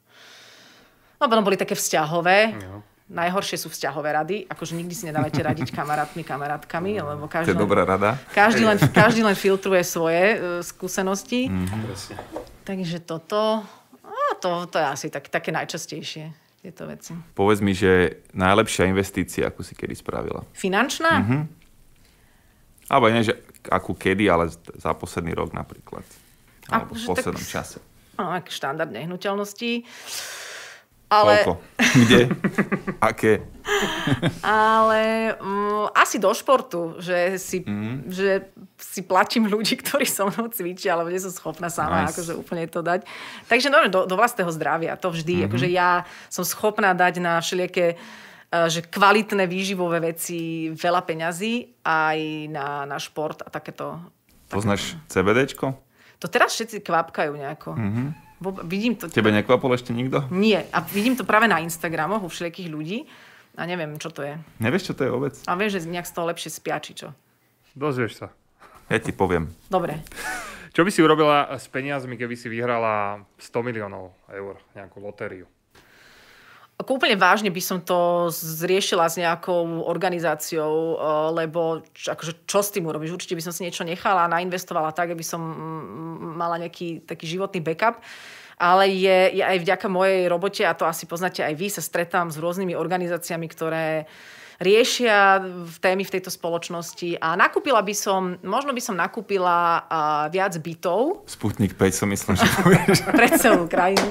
Speaker 3: no, potom boli také vzťahové. Jo. Najhoršie sú vzťahové rady. Akože nikdy si nedávajte radiť kamarátmi, kamarátkami, lebo každý
Speaker 1: to je dobrá rada.
Speaker 3: Každý len, každý len filtruje svoje uh, skúsenosti.
Speaker 1: Mm-hmm.
Speaker 3: Takže toto, no, to, to je asi tak, také najčastejšie, tieto veci.
Speaker 1: Povedz mi, že najlepšia investícia, akú si kedy spravila?
Speaker 3: Finančná?
Speaker 1: Mm-hmm. Alebo nie, že akú kedy, ale za posledný rok napríklad. Alebo v poslednom tak, čase.
Speaker 3: No, ak štandard nehnuteľností. Ale...
Speaker 1: Koľko? Kde? Aké?
Speaker 3: Ale um, asi do športu, že si, mm. že si platím ľudí, ktorí so mnou cvičia, alebo nie som schopná sama nice. akože úplne to dať. Takže no, do, do vlastného zdravia, to vždy. Mm-hmm. Akože ja som schopná dať na všelijaké že kvalitné výživové veci veľa peňazí aj na, na šport a takéto.
Speaker 1: Poznáš CBDčko?
Speaker 3: To teraz všetci kvapkajú nejako.
Speaker 1: Mm-hmm.
Speaker 3: Vidím to...
Speaker 1: Tebe nekvapol ešte nikto?
Speaker 3: Nie. A vidím to práve na Instagramoch u všelijakých ľudí. A neviem, čo to je.
Speaker 1: Nevieš, čo to je vôbec?
Speaker 3: A vieš, že nejak z toho lepšie spia, či čo?
Speaker 2: Dozvieš sa.
Speaker 1: Ja ti poviem.
Speaker 3: Dobre.
Speaker 2: Čo by si urobila s peniazmi, keby si vyhrala sto miliónov eur, nejakú lotériu?
Speaker 3: Ako úplne vážne by som to zriešila s nejakou organizáciou, lebo akože, čo s tým urobíš? Určite by som si niečo nechala a nainvestovala tak, aby som mala nejaký taký životný backup. Ale je, je aj vďaka mojej robote, a to asi poznáte aj vy, sa stretám s rôznymi organizáciami, ktoré riešia témy v tejto spoločnosti. A nakúpila by som, možno by som nakúpila viac bytov.
Speaker 1: Sputnik päť som myslím, že povieš.
Speaker 3: Pre celú krajinu.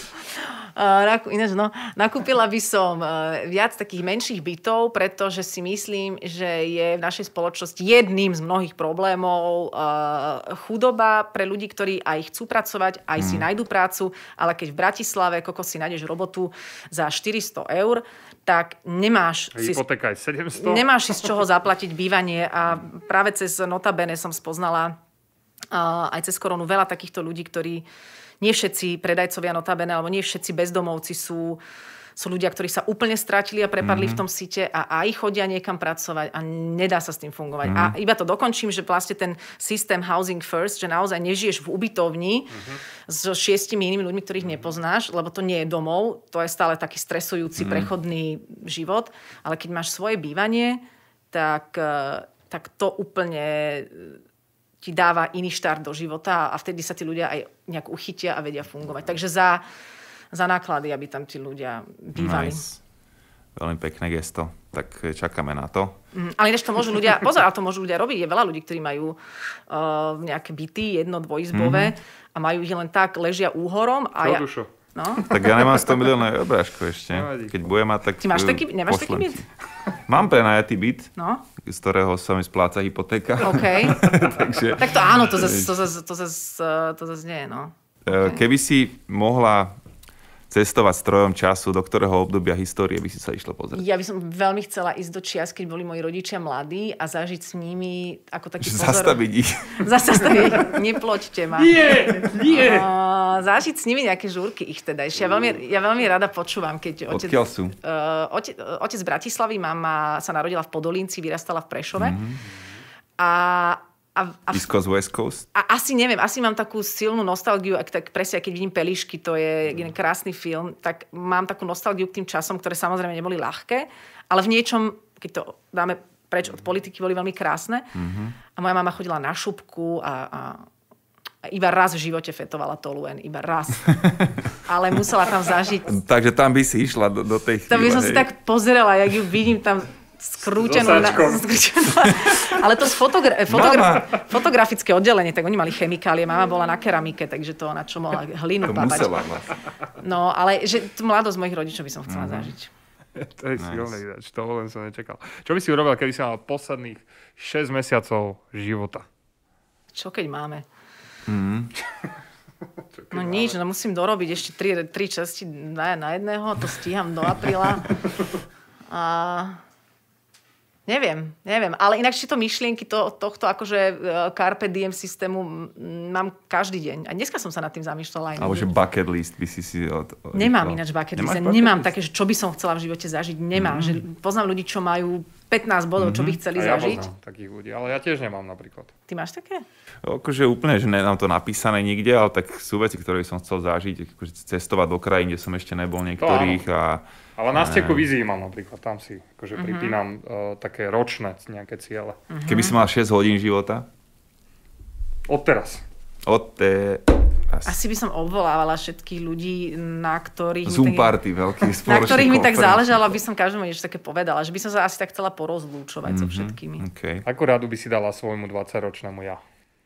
Speaker 3: Uh, ináč, no, nakúpila by som uh, viac takých menších bytov, pretože si myslím, že je v našej spoločnosti jedným z mnohých problémov uh, chudoba pre ľudí, ktorí aj chcú pracovať, aj mm. si nájdu prácu, ale keď v Bratislave, koko si nájdeš robotu za štyristo eur, tak nemáš si,
Speaker 2: hypotéka je sedemsto.
Speaker 3: Nemáš si z čoho zaplatiť bývanie a práve cez Notabene som spoznala uh, aj cez koronu veľa takýchto ľudí, ktorí nie všetci predajcovia Notabene, alebo nie všetci bezdomovci sú, sú ľudia, ktorí sa úplne stratili a prepadli mm-hmm. v tom site a aj chodia niekam pracovať a nedá sa s tým fungovať. Mm-hmm. A iba to dokončím, že vlastne ten systém Housing First, že naozaj nežiješ v ubytovni mm-hmm. so šiestimi inými ľuďmi, ktorých nepoznáš, lebo to nie je domov, to je stále taký stresujúci mm-hmm. prechodný život, ale keď máš svoje bývanie, tak, tak to úplne ti dáva iný štart do života a vtedy sa tí ľudia aj nejak uchytia a vedia fungovať. Takže za, za náklady, aby tam tí ľudia bývali.
Speaker 1: Nice. Veľmi pekné gesto. Tak čakáme na to.
Speaker 3: Mm, ale než to môžu ľudia, pozor, ale to môžu ľudia robiť. Je veľa ľudí, ktorí majú uh, nejaké byty, jedno, dvojizbové mm-hmm. a majú ich len tak, ležia úhorom. A ja, no?
Speaker 1: Tak ja nemám sto miliónov eur, Bráško, ešte. Keď budem mať, tak
Speaker 3: Ty máš taký, nemáš taký byt?
Speaker 1: Mám prenajatý byt,
Speaker 3: no?
Speaker 1: z ktorého sa mi spláca hypotéka.
Speaker 3: OK.
Speaker 1: Takže,
Speaker 3: tak to áno, to zase to zas, to zas, to zas nie je, no.
Speaker 1: Okay. Keby si mohla cestovať strojom času, do ktorého obdobia histórie by si sa išla pozrieť? Ja
Speaker 3: by som veľmi chcela ísť do čias, keď boli moji rodičia mladí a zažiť s nimi ako taký pozor...
Speaker 1: Zastaviť ich.
Speaker 3: Zastaviť ich. Neploďte ma.
Speaker 2: Nie, nie.
Speaker 3: Uh, zažiť s nimi nejaké žúrky ich teda. Ja veľmi, ja veľmi rada počúvam, keď otec...
Speaker 1: Odkiaľ sú?
Speaker 3: Uh, otec, otec z Bratislavy, mama sa narodila v Podolínci, vyrastala v Prešove. Mm-hmm. A... A, a,
Speaker 1: East Coast, West Coast?
Speaker 3: A asi neviem, asi mám takú silnú nostalgiu, ak, tak presne, keď vidím Pelíšky, to je jeden krásny film, tak mám takú nostalgiu k tým časom, ktoré samozrejme neboli ľahké, ale v niečom, keď to dáme preč od politiky, boli veľmi krásne. Mm-hmm. A moja mama chodila na šupku a, a, a iba raz v živote fetovala Toluen, iba raz. Ale musela tam zažiť.
Speaker 1: Takže tam by si išla do, do tej chvíle.
Speaker 3: Tam by som si tak pozerala, jak ju vidím tam skrútenú. Na, skrútenú ale to z fotogra- fotogra- fotografické oddelenie, tak oni mali chemikálie, mama bola na keramike, takže to ona čo mohla hlinu papať. No, ale že tú mladosť mojich rodičov by som chcela mm-hmm. zažiť.
Speaker 2: To je nice. Silné, to len som nečakal. Čo by si urobila, keby si mal posledných šesť mesiacov života?
Speaker 3: Čo keď máme?
Speaker 1: Mm-hmm.
Speaker 3: No nič, no musím dorobiť ešte tri, tri časti na, na jedného, to stíham do apríla. A... Neviem, neviem. Ale inak či to myšlienky to, tohto akože Carpe Diem systému mám každý deň. A dneska som sa nad tým zamýšľala aj.
Speaker 1: Alebo že bucket list by si si... Od, od,
Speaker 3: Nemám ináč bucket list. Nemám list? Také, že čo by som chcela v živote zažiť. Nemám. Mm. Že poznám ľudí, čo majú pätnásť bodov, mm-hmm. čo by chceli
Speaker 2: a
Speaker 3: zažiť.
Speaker 2: Ja poznám takých ľudí, ale ja tiež nemám napríklad.
Speaker 3: Ty máš také?
Speaker 1: Akože úplne, že nemám to napísané nikde, ale tak sú veci, ktoré som chcel zažiť. Akože cestovať do krajín, kde som ešte nebol niektorých a...
Speaker 2: Ale na steku vízií mám napríklad, tam si akože uh-huh. pripínam uh, také ročné nejaké ciele.
Speaker 1: Uh-huh. Keby si mal šesť hodín života?
Speaker 2: Od teraz.
Speaker 1: Od te...
Speaker 3: Asi by som obvolávala všetkých ľudí, na ktorých...
Speaker 1: Zoom party, veľký spoločný
Speaker 3: na ktorých mi tak
Speaker 1: konferenci.
Speaker 3: záležalo, aby som každému niečo také povedala. Že by som sa asi tak chcela porozlúčovať uh-huh. so všetkými.
Speaker 1: Okay.
Speaker 2: Akú radu by si dala svojmu dvadsaťročnému ja?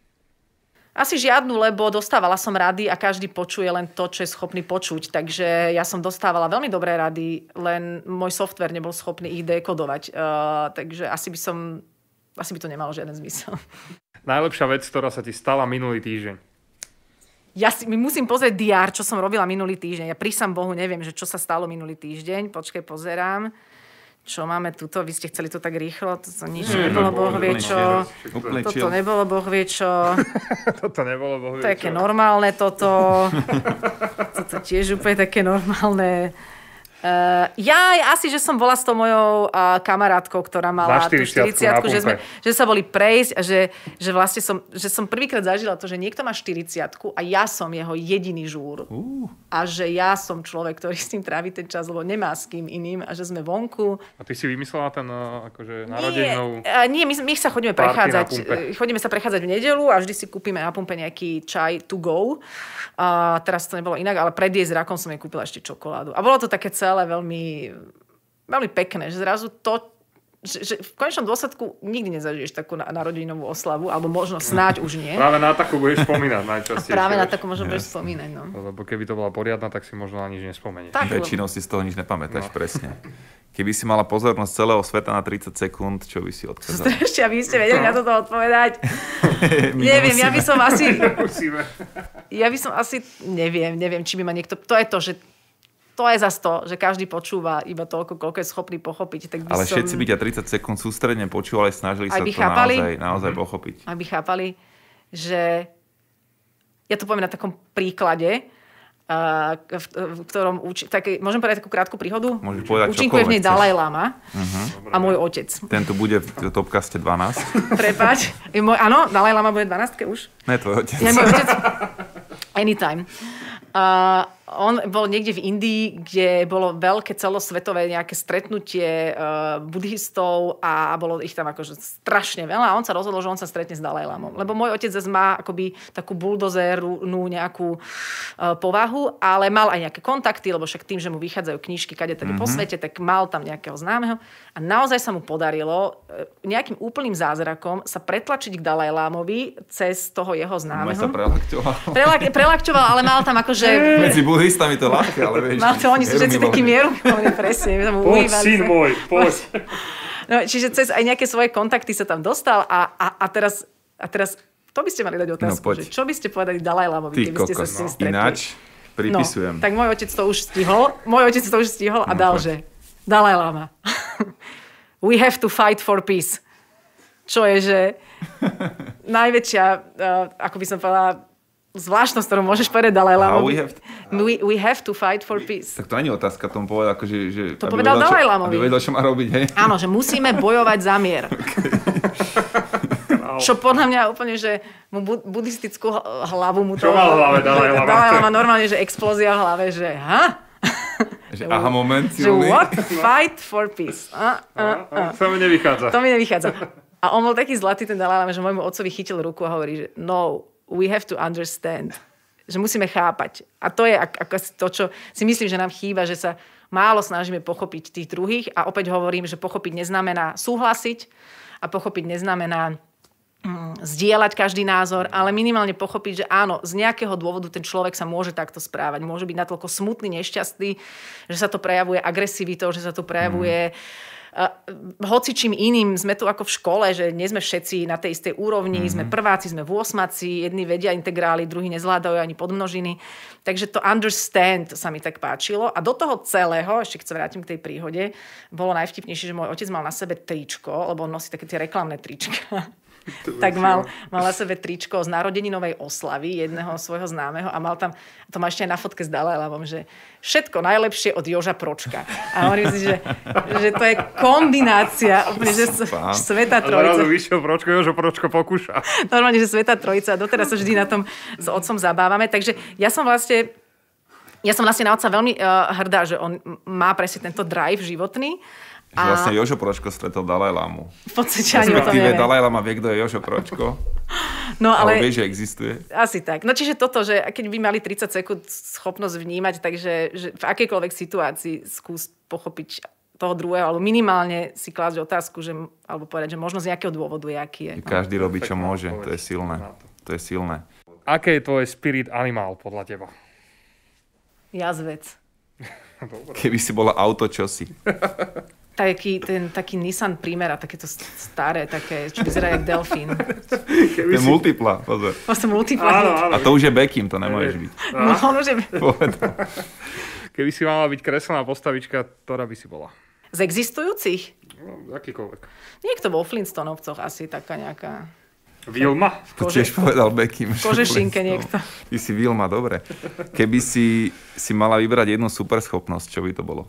Speaker 3: Asi žiadnu, lebo dostávala som rady a každý počuje len to, čo je schopný počuť. Takže ja som dostávala veľmi dobré rady, len môj software nebol schopný ich dekodovať. Uh, takže asi by som, asi by to nemalo žiaden zmysel.
Speaker 2: Najlepšia vec, ktorá sa ti stala minulý týždeň?
Speaker 3: Ja si musím pozrieť dé er, čo som robila minulý týždeň. Ja prísam Bohu neviem, že čo sa stalo minulý týždeň. Počkaj, pozerám. Čo máme tuto? Vy ste chceli to tak rýchlo? Toto nič mm, nebolo, Boh vie čo. Toto nebolo, Boh vie čo.
Speaker 2: Toto nebolo, Boh vie čo.
Speaker 3: Také normálne toto. Toto tiež úplne také normálne. Uh, ja asi, že som bola s tou mojou uh, kamarátkou, ktorá mala tú štyridsiatku, že, sme, že sa boli prejsť a že, že vlastne som, že som prvýkrát zažila to, že niekto má štyridsiatku a ja som jeho jediný žúr. Uh. A že ja som človek, ktorý s tým trávi ten čas, lebo nemá s kým iným a že sme vonku.
Speaker 2: A ty si vymyslela ten uh, akože narodeninovú...
Speaker 3: Nie, uh, nie my, my sa chodíme prechádzať. Chodíme sa prechádzať v nedeľu a vždy si kúpime na pumpe nejaký čaj to go. A teraz to nebolo inak, ale pred jej zrakom som jej kúpila ešte čokoládu. A bolo to také celé veľmi, veľmi pekné, že zrazu to, že, že v konečnom dôsledku nikdy nezažiješ takú narodeninovú oslavu, alebo možno snáď už nie.
Speaker 2: Práve na takú budeš spomínať najčastejšie.
Speaker 3: Práve na takú možno budeš spomínať, no.
Speaker 2: Lebo keby to bola poriadna, tak si možno ani nič nespomenieš.
Speaker 1: Väčšinou si z toho nič nepamätáš, no. Presne. Keby si mala pozornosť celého sveta na tridsať sekúnd, čo by si odkázala?
Speaker 3: Ešte, aby ste vedeli na toto odpovedať. Neviem, ja by som asi... Ja by som asi... Neviem, neviem, či by ma niekto... To je to, že to je zas to, že každý počúva iba toľko, koľko je schopný pochopiť. Tak by
Speaker 1: ale
Speaker 3: som...
Speaker 1: všetci by ťa tridsať sekúnd sústredne počúvali, snažili sa to
Speaker 3: chápali,
Speaker 1: naozaj, naozaj pochopiť.
Speaker 3: Aby chápali, že... Ja to poviem na takom príklade, Uh, v, v ktorom uči... Tak, môžem povedať takú krátku príhodu?
Speaker 1: Môžeš povedať
Speaker 3: Účinkuje v nej Dalaj Lama
Speaker 1: uh-huh.
Speaker 3: a môj otec.
Speaker 1: Ten tu bude v Topcaste dvanásť.
Speaker 3: Prepáč. Môj, áno, Dalaj Lama bude dvanásť už?
Speaker 1: Ne, tvoj otec.
Speaker 3: Ja, môj otec. Anytime. Uh, on bol niekde v Indii, kde bolo veľké celosvetové nejaké stretnutie uh, buddhistov a bolo ich tam akože strašne veľa a on sa rozhodol, že on sa stretne s Dalajlámom. Lebo môj otec zase má akoby takú buldozernú nejakú uh, povahu, ale mal aj nejaké kontakty, lebo však tým, že mu vychádzajú knižky kade tady mm-hmm. po svete, tak mal tam nejakého známeho a naozaj sa mu podarilo uh, nejakým úplným zázrakom sa pretlačiť k Dalajlámovi cez toho jeho známeho.
Speaker 1: sa prelakťoval.
Speaker 3: Prelak- prelakťoval, ale mal tam akože...
Speaker 1: Medzi buddhistami to ľahké, ale vieš...
Speaker 3: Mal to, oni sú všetci takí mierumilovní, presne.
Speaker 2: Poď, syn môj, poď.
Speaker 3: No, čiže cez aj nejaké svoje kontakty sa tam dostal a, a, a, teraz, a teraz to by ste mali dať otázku, no, že čo by ste povedali Dalajlámovi, keby ste sa s tým stretli.
Speaker 1: Ináč pripisujem.
Speaker 3: No, tak môj otec to už stihol, môj otec to už stihol a no, dal, poď. Že Dalajláma. We have to fight for peace. Čo je, že najväčšia, uh, ako by som povedala, zvláštnosť, ktorú môžeš povedať Dalajlámovi.
Speaker 1: We have, to...
Speaker 3: we, we have to fight for peace.
Speaker 1: Tak to ani otázka tomu povedal, akože, že...
Speaker 3: To povedal Dalajlámovi.
Speaker 1: Aby vedel, čo má robiť, hej?
Speaker 3: Áno, že musíme bojovať za mier. Okay. Čo podľa mňa úplne, že mu buddhistickú hlavu mu to...
Speaker 2: Čo mal v hlave Dalajláma?
Speaker 3: Dalajláma normálne, že explózia v hlave, že ha?
Speaker 1: Že aha, moment.
Speaker 3: Že what? Fight for peace. A, a, a.
Speaker 2: To mi nevychádza.
Speaker 3: To mi nevychádza. A on bol taký zlatý, ten Dalajláma, že môjmu otcovi chytil ruku a hovorí, že no, we have to understand. Že musíme chápať. A to je ako to, čo si myslím, že nám chýba, že sa málo snažíme pochopiť tých druhých. A opäť hovorím, že pochopiť neznamená súhlasiť a pochopiť neznamená mm, zdieľať každý názor, ale minimálne pochopiť, že áno, z nejakého dôvodu ten človek sa môže takto správať. Môže byť natoľko smutný, nešťastný, že sa to prejavuje agresivitou, že sa to prejavuje mm. hoci čím iným sme tu ako v škole, že nie sme všetci na tej istej úrovni, mm-hmm. sme prváci, sme vôsmaci, jedni vedia integrály, druhí nezvládajú ani podmnožiny. Takže to understand sa mi tak páčilo. A do toho celého, ešte keď sa vrátim k tej príhode, bolo najvtipnejšie, že môj otec mal na sebe tričko, lebo on nosí také tie reklamné trička. Tak mal, mal na sebe tričko z narodeninovej oslavy jedného svojho známeho a mal tam, to má ešte aj na fotke s Dalajlámom, že všetko najlepšie od Joža Pročka. A hovorím si, že, že to je kombinácia, úplne, že Svätá Trojica.
Speaker 2: A zrazu vyšiel Pročko, Jožo Pročko pokúša.
Speaker 3: Normálne, že Svätá Trojica. Doteraz sa vždy na tom s otcom zabávame. Takže ja som vlastne, ja som vlastne na otca veľmi uh, hrdá, že on má presne tento drive životný.
Speaker 1: Že vlastne Jožo Pročko stretol Dalajlámu.
Speaker 3: V podstate ani o tom neviem.
Speaker 1: Dalajláma vie, kto je Jožo Pročko.
Speaker 3: No, ale
Speaker 1: ale vie, že existuje.
Speaker 3: Asi tak. No čiže toto, že keď by mali tridsať sekúnd schopnosť vnímať, takže že v akejkoľvek situácii skús pochopiť toho druhého, alebo minimálne si klásť otázku, že, alebo povedať, že možno z nejakého dôvodu je, aký je.
Speaker 1: Každý robí, čo môže. To je silné. To je silné.
Speaker 2: Aké je tvoje spirit animál podľa teba?
Speaker 3: Jazvec.
Speaker 1: Keby si bola auto, čo si?
Speaker 3: Taký, ten, taký Nissan Primera, takéto staré, také, čo vyzerá jak delfín.
Speaker 1: To je multipla, pozor.
Speaker 3: Vlastne multipla.
Speaker 2: Áno, áno.
Speaker 1: A to už je Beckham, to nemôžeš byť.
Speaker 3: No, on už je...
Speaker 2: Keby si mala byť kreslená postavička, ktorá by si bola?
Speaker 3: Z existujúcich?
Speaker 2: No, akýkoľvek.
Speaker 3: Niekto vo Flintstonovcoch asi, taká nejaká...
Speaker 2: Vilma?
Speaker 1: To tiež povedal Beckham.
Speaker 3: Kožešinke niekto.
Speaker 1: Ty si Vilma, dobre. Keby si, si mala vybrať jednu superschopnosť, čo by to bolo?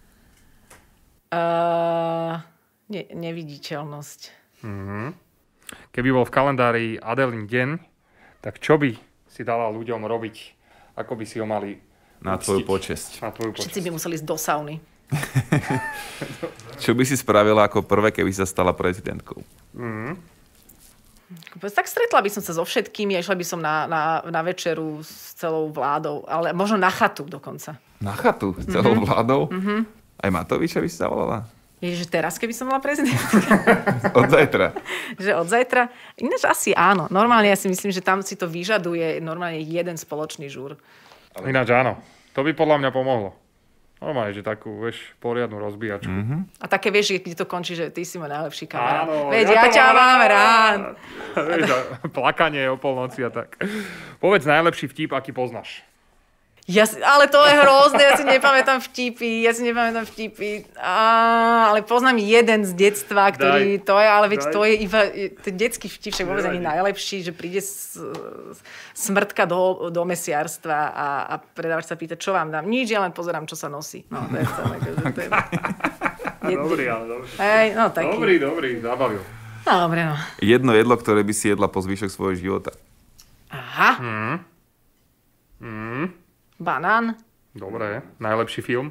Speaker 3: Uh, ne, neviditeľnosť.
Speaker 2: Mm-hmm. Keby bol v kalendári Adelín deň, tak čo by si dala ľuďom robiť? Ako by si ho mali
Speaker 1: Na tvoju počesť.
Speaker 2: Na tvoju počesť.
Speaker 3: Všetci by museli ísť do sauny.
Speaker 1: Čo by si spravila ako prvé, keby sa stala prezidentkou?
Speaker 2: Mm-hmm.
Speaker 3: Tak stretla by som sa so všetkými a išla by som na, na, na večeru s celou vládou. Ale možno na chatu dokonca.
Speaker 1: Na chatu? S celou mm-hmm. vládou?
Speaker 3: Mm-hmm.
Speaker 1: Aj Matoviča by si zavolala?
Speaker 3: Ježiš, teraz, keby som bola prezidentka.
Speaker 1: Od zajtra.
Speaker 3: Že od zajtra? Ináč asi áno. Normálne ja si myslím, že tam si to vyžaduje normálne jeden spoločný žúr.
Speaker 2: Ináč áno. To by podľa mňa pomohlo. Normálne, že takú, vieš, poriadnu rozbíjačku.
Speaker 1: Mm-hmm.
Speaker 3: A také, vieš, kde to končí, že ty si môj najlepší kamarát.
Speaker 2: Áno,
Speaker 3: Veď, ja, ja ťa mám rád.
Speaker 2: Vieš, plakanie o polnoci a tak. Povedz najlepší vtip, aký poznáš.
Speaker 3: Ja si, ale to je hrozné, ja si nepamätám vtipy, ja si nepamätám vtipy, á, ale poznám jeden z detstva, ktorý, daj, to je, ale veď daj. To je iba, ten detský vtip, však vôbec ani najlepší, že príde s, smrtka do, do mesiarstva a, a predávač sa pýta, čo vám dám? Nič, ja len pozerám, čo sa nosí. No, to je celé. To je,
Speaker 2: dobrý, ale dobrý.
Speaker 3: Hej, no taký.
Speaker 2: Dobrý, dobrý, zabavil.
Speaker 3: No, dobre, no.
Speaker 1: Jedno jedlo, ktoré by si jedla po zvyšok svojho života.
Speaker 3: Aha.
Speaker 2: Mm. Mm.
Speaker 3: Banán.
Speaker 2: Dobre. Najlepší film?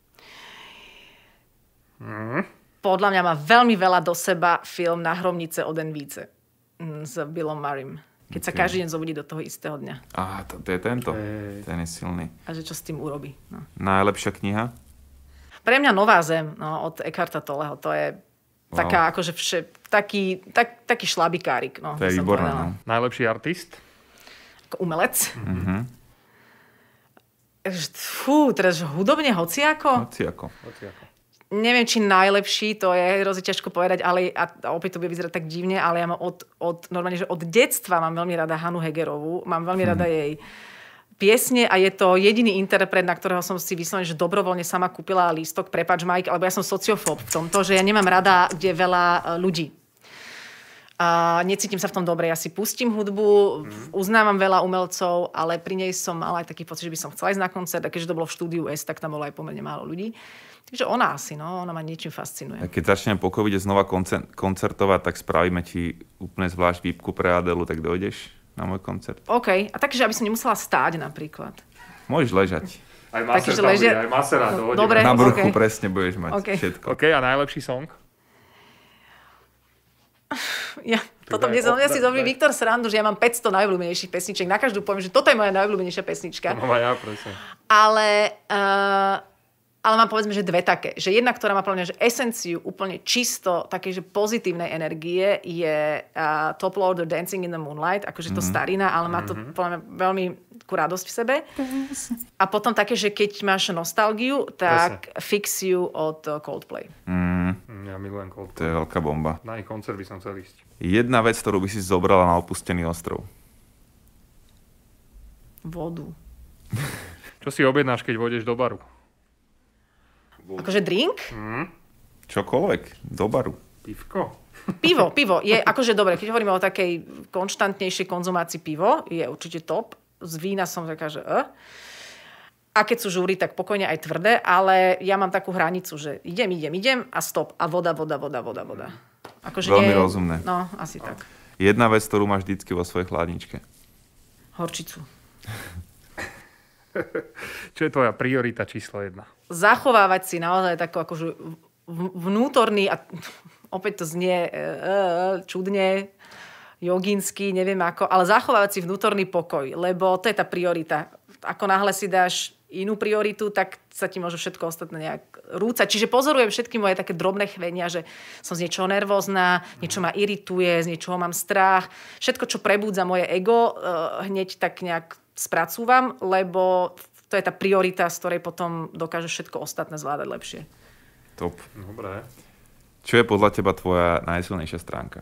Speaker 2: Mm.
Speaker 3: Podľa mňa má veľmi veľa do seba film Na hromnice o den více s Billom Murraym. Keď okay. sa každý deň zobudí do toho istého dňa.
Speaker 1: Á, to, to je tento.
Speaker 2: Hey.
Speaker 1: Ten je silný.
Speaker 3: A že čo s tým urobí. No.
Speaker 1: Najlepšia kniha?
Speaker 3: Pre mňa Nová zem no, od Eckharta Tolleho. To je wow. taká, akože vše, taký, tak, taký šlabikárik. No,
Speaker 1: to je výborné. No.
Speaker 2: Najlepší artist?
Speaker 3: Ako umelec.
Speaker 1: Mhm.
Speaker 3: Fú, teraz hudobne hociako?
Speaker 1: Hociako.
Speaker 2: Hociako.
Speaker 3: Neviem, či najlepší, to je hrozne ťažko povedať, ale a, a opäť to bude vyzerať tak divne, ale ja mám od, od, normálne, že od detstva mám veľmi rada Hanu Hegerovú, mám veľmi hmm. rada jej piesne a je to jediný interpret, na ktorého som si vyslovene, že dobrovoľne sama kúpila lístok, prepáč Mike, alebo ja som sociofób v tomto, že ja nemám rada, kde je veľa ľudí. A necítim sa v tom dobre. Ja si pustím hudbu, mm. uznávam veľa umelcov, ale pri nej som mala aj taký pocit, že by som chcela ísť na koncert. A keďže to bolo v štúdiu S, tak tam bolo aj pomerne málo ľudí. Takže ona asi, no, ona ma niečím fascinuje.
Speaker 1: A keď začneme po covide znova koncertovať, tak spravíme ti úplne zvlášť výpku pre Adelu, tak dojdeš na môj koncert.
Speaker 3: OK. A takže, aby som nemusela stáť napríklad.
Speaker 1: Môžeš ležať.
Speaker 2: Aj maser tam bude, aj masera to hodí.
Speaker 3: Dobre,
Speaker 1: na bruchu
Speaker 3: okay.
Speaker 1: presne budeš mať okay. všetko.
Speaker 2: OK, a najlepší song?
Speaker 3: Ja, toto mne, ja si dobrý Viktor srandu, že ja mám päťsto najobľúbenejších pesniček. Na každú poviem, že toto je moja najobľúbenejšia pesnička.
Speaker 2: No ja, presne.
Speaker 3: Ale, uh, ale mám povedzme, že dve také. Že jedna, ktorá má podľa mňa, že esenciu úplne čisto takej, že pozitívnej energie je uh, Top Loader Dancing in the Moonlight. Akože to mm-hmm. starina, ale má to mm-hmm. podľa mňa veľmi takú radosť v sebe. A potom také, že keď máš nostalgiu, tak presne. Fix You od Coldplay.
Speaker 1: Mm.
Speaker 2: Ja milujem Coldplay.
Speaker 1: To je veľká bomba.
Speaker 2: Na ich koncert by som chcel ísť.
Speaker 1: Jedna vec, ktorú by si zobrala na opustený ostrov.
Speaker 3: Vodu.
Speaker 2: Čo si objednáš, keď vôjdeš do baru?
Speaker 3: Akože drink?
Speaker 2: Mm.
Speaker 1: Čokoľvek. Do baru.
Speaker 2: Pivko?
Speaker 3: Pivo, pivo je akože dobre, keď hovoríme o takej konštantnejšej konzumácii pivo, je určite top. Z vína som taká, že uh. A keď sú žúry, tak pokojne aj tvrdé, ale ja mám takú hranicu, že idem, idem, idem a stop. A voda, voda, voda, voda, voda. Akože
Speaker 1: Veľmi
Speaker 3: nie...
Speaker 1: rozumné.
Speaker 3: No, asi tak.
Speaker 1: Jedna vec, ktorú máš vždycky vo svojej chladničke.
Speaker 3: Horčicu.
Speaker 2: Čo je tvoja priorita číslo jedna?
Speaker 3: Zachovávať si naozaj takú akože vnútorný, a opäť to znie uh, čudne, joginsky, neviem ako, ale zachovávať si vnútorný pokoj, lebo to je tá priorita. Ako náhle si dáš inú prioritu, tak sa ti môže všetko ostatné nejak rúcať. Čiže pozorujem všetky moje také drobné chvenia, že som z niečoho nervózna, niečo ma irituje, z niečoho mám strach. Všetko, čo prebúdza moje ego, uh, hneď tak nejak spracúvam, lebo to je tá priorita, z ktorej potom dokáže všetko ostatné zvládať lepšie.
Speaker 1: Top.
Speaker 2: Dobre.
Speaker 1: Čo je podľa teba tvoja najsilnejšia stránka?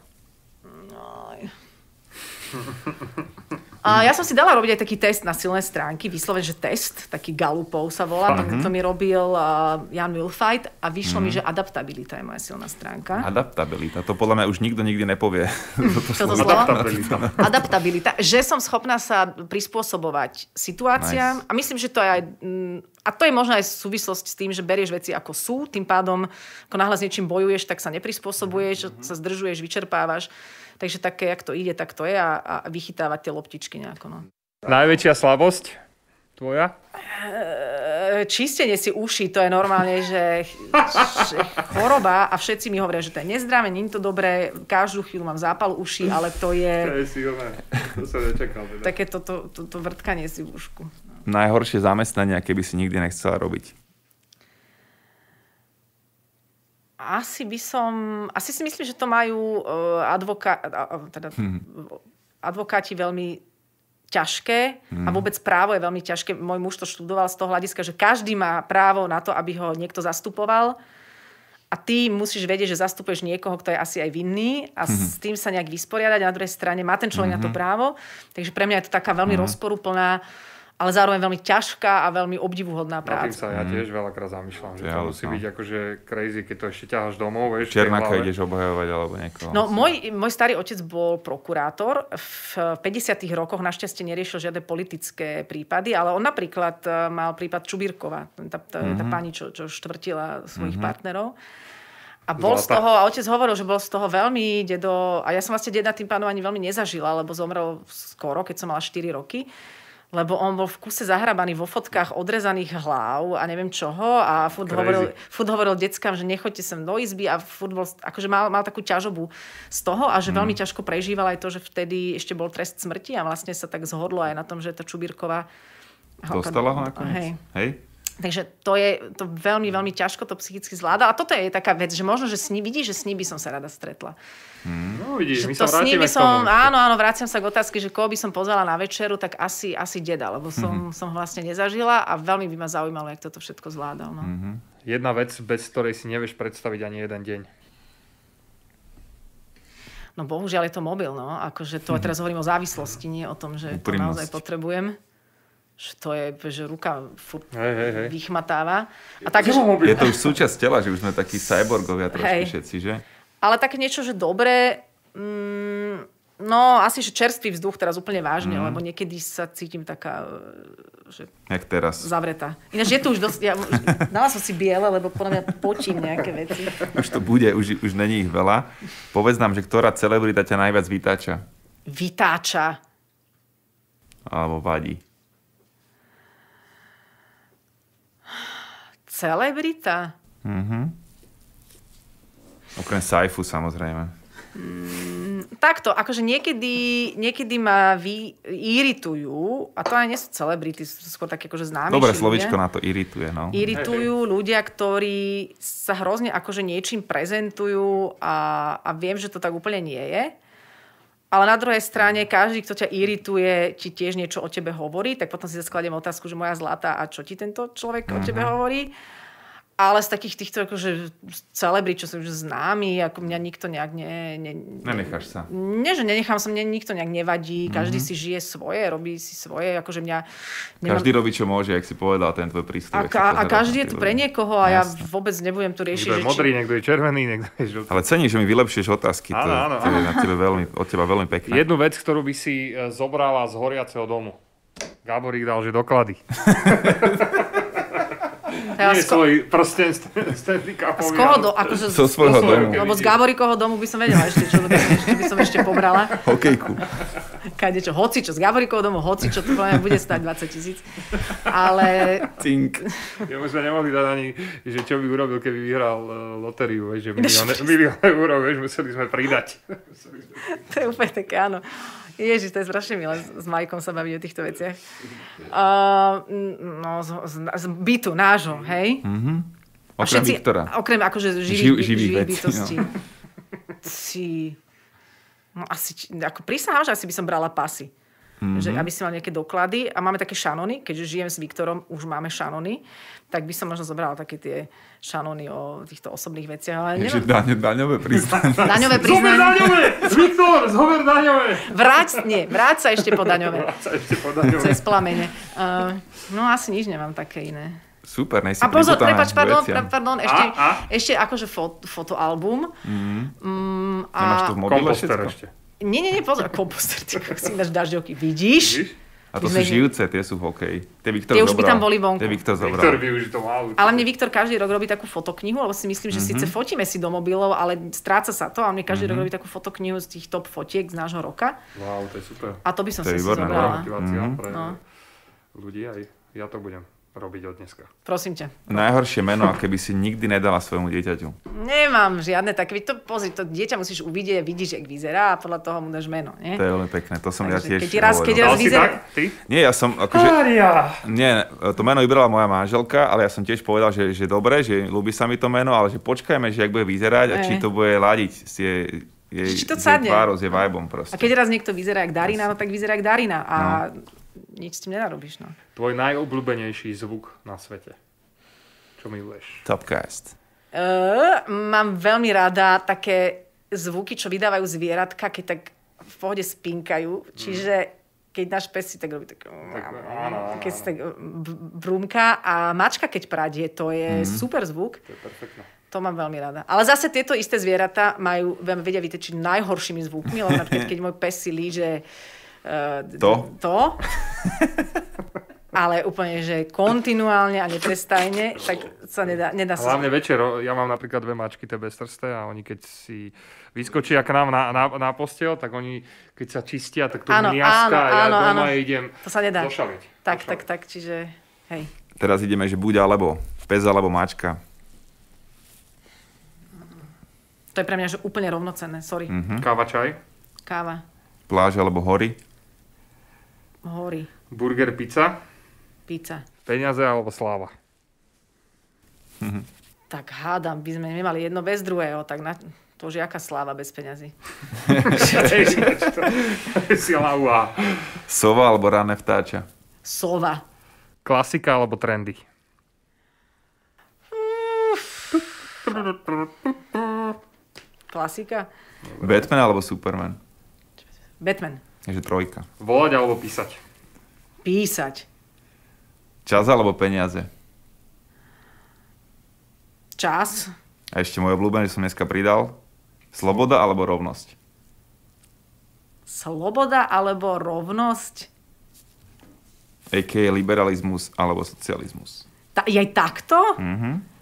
Speaker 3: A ja som si dala robiť aj taký test na silné stránky, vyslovene, že test, taký Galupov sa volá, tak to mi robil uh, Jan Wilfajt a vyšlo mm. mi, že adaptabilita je moja silná stránka.
Speaker 1: Adaptabilita, to podľa mňa už nikto nikdy nepovie.
Speaker 3: Toto slovo? Adaptabilita. Adaptabilita, že som schopná sa prispôsobovať situáciám nice. A myslím, že to je aj, a to je možno aj súvislosť s tým, že berieš veci ako sú, tým pádom, ako náhle s niečím bojuješ, tak sa neprispôsobuješ, mm-hmm. sa zdržuješ, vyčerpávaš. Takže také, jak to ide, tak to je a, a vychytávať tie loptičky nejako. No.
Speaker 2: Najväčšia slabosť tvoja?
Speaker 3: E, čistenie si uší, to je normálne, že, že choroba a všetci mi hovoria, že to je nezdravé, nie je to dobré, každú chvíľu mám zápal uší, ale to je...
Speaker 2: To je silné, to sa nečakal. Teda.
Speaker 3: Také toto to, to, to vrtkanie si v ušku.
Speaker 1: Najhoršie zamestnanie, keby si nikdy nechcela robiť?
Speaker 3: Asi by som... Asi si myslím, že to majú uh, advoká, uh, teda, hmm. advokáti veľmi ťažké hmm. a vôbec právo je veľmi ťažké. Môj muž to študoval z toho hľadiska, že každý má právo na to, aby ho niekto zastupoval a ty musíš vedieť, že zastupuješ niekoho, kto je asi aj vinný a hmm. s tým sa nejak vysporiadať a na druhej strane má ten človek hmm. na to právo. Takže pre mňa je to taká veľmi hmm. rozporuplná, ale zároveň veľmi ťažká a veľmi obdivuhodná práca.
Speaker 2: Na tým sa ja tiež veľakrát zamýšľam, že to musí byť akože crazy, keď to ešte ťaháš domov, vieš.
Speaker 1: Černáka ideš obhajovať alebo niekoho.
Speaker 3: No, môj, môj starý otec bol prokurátor. V päťdesiatych rokoch našťastie neriešil žiadne politické prípady, ale on napríklad mal prípad Čubírkova. Tá, tá, mm-hmm. tá pani, čo, čo štvrtila svojich mm-hmm. partnerov. A bol Zlata. z toho, a otec hovoril, že bol z toho veľmi dedo, a ja som vlastne deda tým pánom ani veľmi nezažila, lebo zomrel skoro, keď som mala štyri roky. Lebo on bol v kuse zahrabaný vo fotkách odrezaných hlav a neviem čoho a furt hovoril, furt hovoril deckám, že nechoďte sem do izby a furt bol, akože mal, mal takú ťažobu z toho a že mm. veľmi ťažko prežíval aj to, že vtedy ešte bol trest smrti a vlastne sa tak zhodlo aj na tom, že tá Čubírková
Speaker 1: dostala ho nakoniec?
Speaker 3: Hej.
Speaker 1: Hej?
Speaker 3: Takže to je to veľmi, veľmi ťažko to psychicky zvláda. A toto je taká vec, že možno, že sní, vidíš, že s ním by som sa rada stretla.
Speaker 2: Hmm. No vidíš, my
Speaker 3: sa
Speaker 2: vrátime
Speaker 3: by som, k tomu. Áno, áno, vrátim sa k otázke, že koho by som pozvala na večeru, tak asi, asi deda, lebo som, mm-hmm. som vlastne nezažila a veľmi by ma zaujímalo, jak toto všetko zvládal. No.
Speaker 2: Mm-hmm. Jedna vec, bez ktorej si nevieš predstaviť ani jeden deň.
Speaker 3: No bohužiaľ je to mobil, no. Akože to mm-hmm. teraz hovorím o závislosti, nie o tom, že to naozaj potrebujem. Že to je, že ruka furt
Speaker 2: hej, hej, hej.
Speaker 3: vychmatáva.
Speaker 2: Je,
Speaker 3: a tak,
Speaker 2: to,
Speaker 3: že...
Speaker 1: je to už súčasť tela, že už sme takí cyborgovia trošku hej. všetci, že?
Speaker 3: Ale také niečo, že dobre, mm, no asi, že čerstvý vzduch teraz úplne vážne, mm. lebo niekedy sa cítim taká, že...
Speaker 1: Jak teraz.
Speaker 3: Zavretá. Ináč je to už dosť... Ja, dala som si biele, lebo podľa mňa potím nejaké veci.
Speaker 1: Už to bude, už, už není ich veľa. Povedz nám, že ktorá celebrita ťa najviac vytáča?
Speaker 3: Vytáča?
Speaker 1: Alebo vadí?
Speaker 3: Celebrita?
Speaker 1: Mhm. Okrem Saifu, samozrejme.
Speaker 3: Mm, takto, akože niekedy, niekedy ma vy, iritujú, a to aj nie sú celebrity, sú skôr také akože známejší
Speaker 1: Dobre,
Speaker 3: ľudia.
Speaker 1: slovíčko na to irituje, no.
Speaker 3: Iritujú hej, hej. ľudia, ktorí sa hrozne akože niečím prezentujú a, a viem, že to tak úplne nie je. Ale na druhej strane, každý, kto ťa irituje, ti tiež niečo o tebe hovorí, tak potom si skladiem otázku, že moja zlatá, a čo ti tento človek mm-hmm. o tebe hovorí? Ale z takých týchto akože celebrit, čo sú už známi, ako mňa nikto nejak ne... ne
Speaker 1: Nenecháš sa.
Speaker 3: Nie, že nenechám sa, mne nikto nejak nevadí, každý mm-hmm. si žije svoje, robí si svoje, akože mňa...
Speaker 1: Nemám... Každý robí, čo môže, jak si povedal, ten tvoj prístup.
Speaker 3: A, a, a každý je tu pre niekoho a
Speaker 1: Jasne.
Speaker 3: ja vôbec nebudem tu riešiť.
Speaker 2: Niekto je modrý, či... niekto je červený, niekto je žltý.
Speaker 1: Ale cením, že mi vylepšuješ otázky.
Speaker 2: Áno,
Speaker 1: to,
Speaker 2: áno,
Speaker 1: to je na tebe veľmi, od teba veľmi pekné.
Speaker 2: Jednu vec, ktorú by si zobrala z horiaceho domu. Gáborík dal, že doklady.
Speaker 3: Ja
Speaker 2: Nie
Speaker 3: sko-
Speaker 2: svoj prsten Stanley Cupový.
Speaker 3: Z koho do, akože
Speaker 1: zo svojho domu.
Speaker 3: Lebo z Gáborikovho domu by som vedela ešte, čo ešte by som ešte pobrala.
Speaker 1: Hokejku.
Speaker 3: Kadečo, hocičo, z Gáborikovho domu hocičo, to podľa mňa bude stať dvadsať tisíc. Ale...
Speaker 1: Cink.
Speaker 2: Ja my sme nemohli dať ani, že čo by urobil, keby vyhral uh, lotériu, vieš, že milión, milión eur, vieš, museli sme pridať.
Speaker 3: To je úplne také, áno. Ježiš, to je strašne milé s Majkom sa baviť o týchto veciach. Uh, no, z, z, z bytu nášho, hej?
Speaker 1: Mm-hmm. Okrem
Speaker 3: všetci,
Speaker 1: Viktora.
Speaker 3: Okrem akože živých,
Speaker 1: Živ, živých,
Speaker 3: živých
Speaker 1: veci,
Speaker 3: bytostí.
Speaker 1: No.
Speaker 3: Si... No asi, ako prisahám, že asi by som brala pasy. Mm-hmm. Že aby si mal nejaké doklady. A máme také šanony, keďže žijem s Viktorom, už máme šanony, tak by som možno zobrala také tie šanony o týchto osobných veciach. Ale
Speaker 1: Je, že daň, daňové priznanie.
Speaker 3: Daňové
Speaker 2: Zober
Speaker 3: priznanie.
Speaker 2: daňové! Viktor, zober daňové!
Speaker 3: Vráť, nie, vráť sa ešte po daňové.
Speaker 2: Vráť sa ešte po daňové.
Speaker 3: Cez plamene. Uh, no asi nič nemám také iné.
Speaker 1: Super, nejsi
Speaker 3: A pozor,
Speaker 1: priputaná
Speaker 3: prepáč, pardon,
Speaker 1: veciam.
Speaker 3: pardon, ešte,
Speaker 2: A, a?
Speaker 3: ešte akože fot, fotoalbum.
Speaker 1: Mm.
Speaker 3: Mm, a...
Speaker 1: Nemáš to v mobile
Speaker 2: Komposter
Speaker 1: všetko?
Speaker 2: ešte.
Speaker 3: Nie, nie, nie, pozor, komposter, ty si máš dažďovky, vidíš?
Speaker 2: Vidíš?
Speaker 1: A to
Speaker 3: My
Speaker 1: sú
Speaker 3: sme-
Speaker 1: žijúce, tie sú v hokeji. Tie Viktor
Speaker 3: Tie už by
Speaker 1: zobral.
Speaker 3: tam boli vonku.
Speaker 1: Tie Viktor zobral.
Speaker 2: Viktor by už to mal.
Speaker 3: Ale mne Viktor každý rok robí takú fotoknihu, lebo si myslím, že síce fotíme si do mobilov, ale stráca sa to a mne každý rok robí takú fotoknihu z tých top fotiek z nášho roka.
Speaker 2: Wow, to je super.
Speaker 3: A to by som
Speaker 1: To je
Speaker 3: si
Speaker 1: výborné,
Speaker 3: zobrala.
Speaker 2: Motivácia pre
Speaker 3: No.
Speaker 2: ľudí aj ja to budem robiť od dneska.
Speaker 3: Prosím ťa.
Speaker 1: Najhoršie meno, aké by si nikdy nedala svojmu dieťaťu.
Speaker 3: Nemám žiadne také. To, pozri, to dieťa musíš uvidieť, vidíš, jak vyzerá a podľa toho mu dáš meno, nie?
Speaker 1: To je veľmi pekné, to som ja
Speaker 3: Takže
Speaker 1: tiež
Speaker 3: keď ti raz- keď
Speaker 1: hovoril.
Speaker 3: raz
Speaker 2: Dal si
Speaker 3: vyzerá-
Speaker 2: tak? Ty?
Speaker 1: Nie, ja som akože...
Speaker 2: Mária!
Speaker 1: Nie, to meno vybrala moja manželka, ale ja som tiež povedal, že, že dobre, že ľúbi sa mi to meno, ale že počkajme, že jak bude vyzerať a
Speaker 3: Ej.
Speaker 1: či to bude ladiť s jej, jej,
Speaker 3: Či to
Speaker 1: s jej
Speaker 3: sadne.
Speaker 1: tvárou, s jej vibom proste.
Speaker 3: A keď raz niekto vyzerá jak Darina, no tak vyzerá jak Darina a nič s tým nenarobíš, no.
Speaker 2: Tvoj najobľúbenejší zvuk na svete. Čo miluješ?
Speaker 1: Topcast.
Speaker 3: Uh, mám veľmi rada také zvuky, čo vydávajú zvieratka, keď tak v pohode spinkajú. Čiže keď náš pes si tak robí tak...
Speaker 2: áno, áno,
Speaker 3: keď si tak brúmka a mačka keď pradie, to je super zvuk.
Speaker 2: To je perfektné.
Speaker 3: To mám veľmi rada. Ale zase tieto isté zvieratá majú, vedia vytečiť najhoršími zvukmi, lebo napríklad keď môj pes si líže uh,
Speaker 1: To?
Speaker 3: to ale úplne, že kontinuálne a neprestajne, tak sa nedá, nedá sa...
Speaker 2: Hlavne večer, ja mám napríklad dve mačky, tie beztrsté a oni keď si vyskočia k nám na, na, na postel, tak oni, keď sa čistia, tak to
Speaker 3: Áno,
Speaker 2: mniaska
Speaker 3: áno,
Speaker 2: a ja
Speaker 3: áno,
Speaker 2: doma
Speaker 3: áno.
Speaker 2: idem
Speaker 3: To sa nedá.
Speaker 2: došaliť.
Speaker 3: Tak,
Speaker 2: došaliť.
Speaker 3: tak, tak, čiže hej.
Speaker 1: Teraz ideme, že buď alebo. Pes alebo mačka.
Speaker 3: To je pre mňa že úplne rovnocenné, sorry.
Speaker 1: Mhm.
Speaker 2: Káva, čaj,
Speaker 3: Káva,
Speaker 1: Pláž alebo hory.
Speaker 3: hory,
Speaker 2: burger, pizza,
Speaker 3: pizza.
Speaker 2: peniaze alebo sláva.
Speaker 3: Tak hádam, by sme nemali jedno bez druhého, tak na... to už je aká sláva bez peňazí.
Speaker 2: Sila uá.
Speaker 1: Sova alebo rané vtáča.
Speaker 3: Sova.
Speaker 2: Klasika alebo trendy.
Speaker 3: Klasika.
Speaker 1: Batman alebo Superman.
Speaker 3: Batman.
Speaker 1: Takže trojka.
Speaker 2: Volať alebo písať.
Speaker 3: Písať.
Speaker 1: Čas alebo peniaze.
Speaker 3: Čas.
Speaker 1: A ešte môj obľúbený, že som dneska pridal. Sloboda alebo rovnosť.
Speaker 3: Sloboda alebo rovnosť.
Speaker 1: á ká á liberalizmus alebo socializmus.
Speaker 3: Ta, je aj takto?
Speaker 1: Mhm.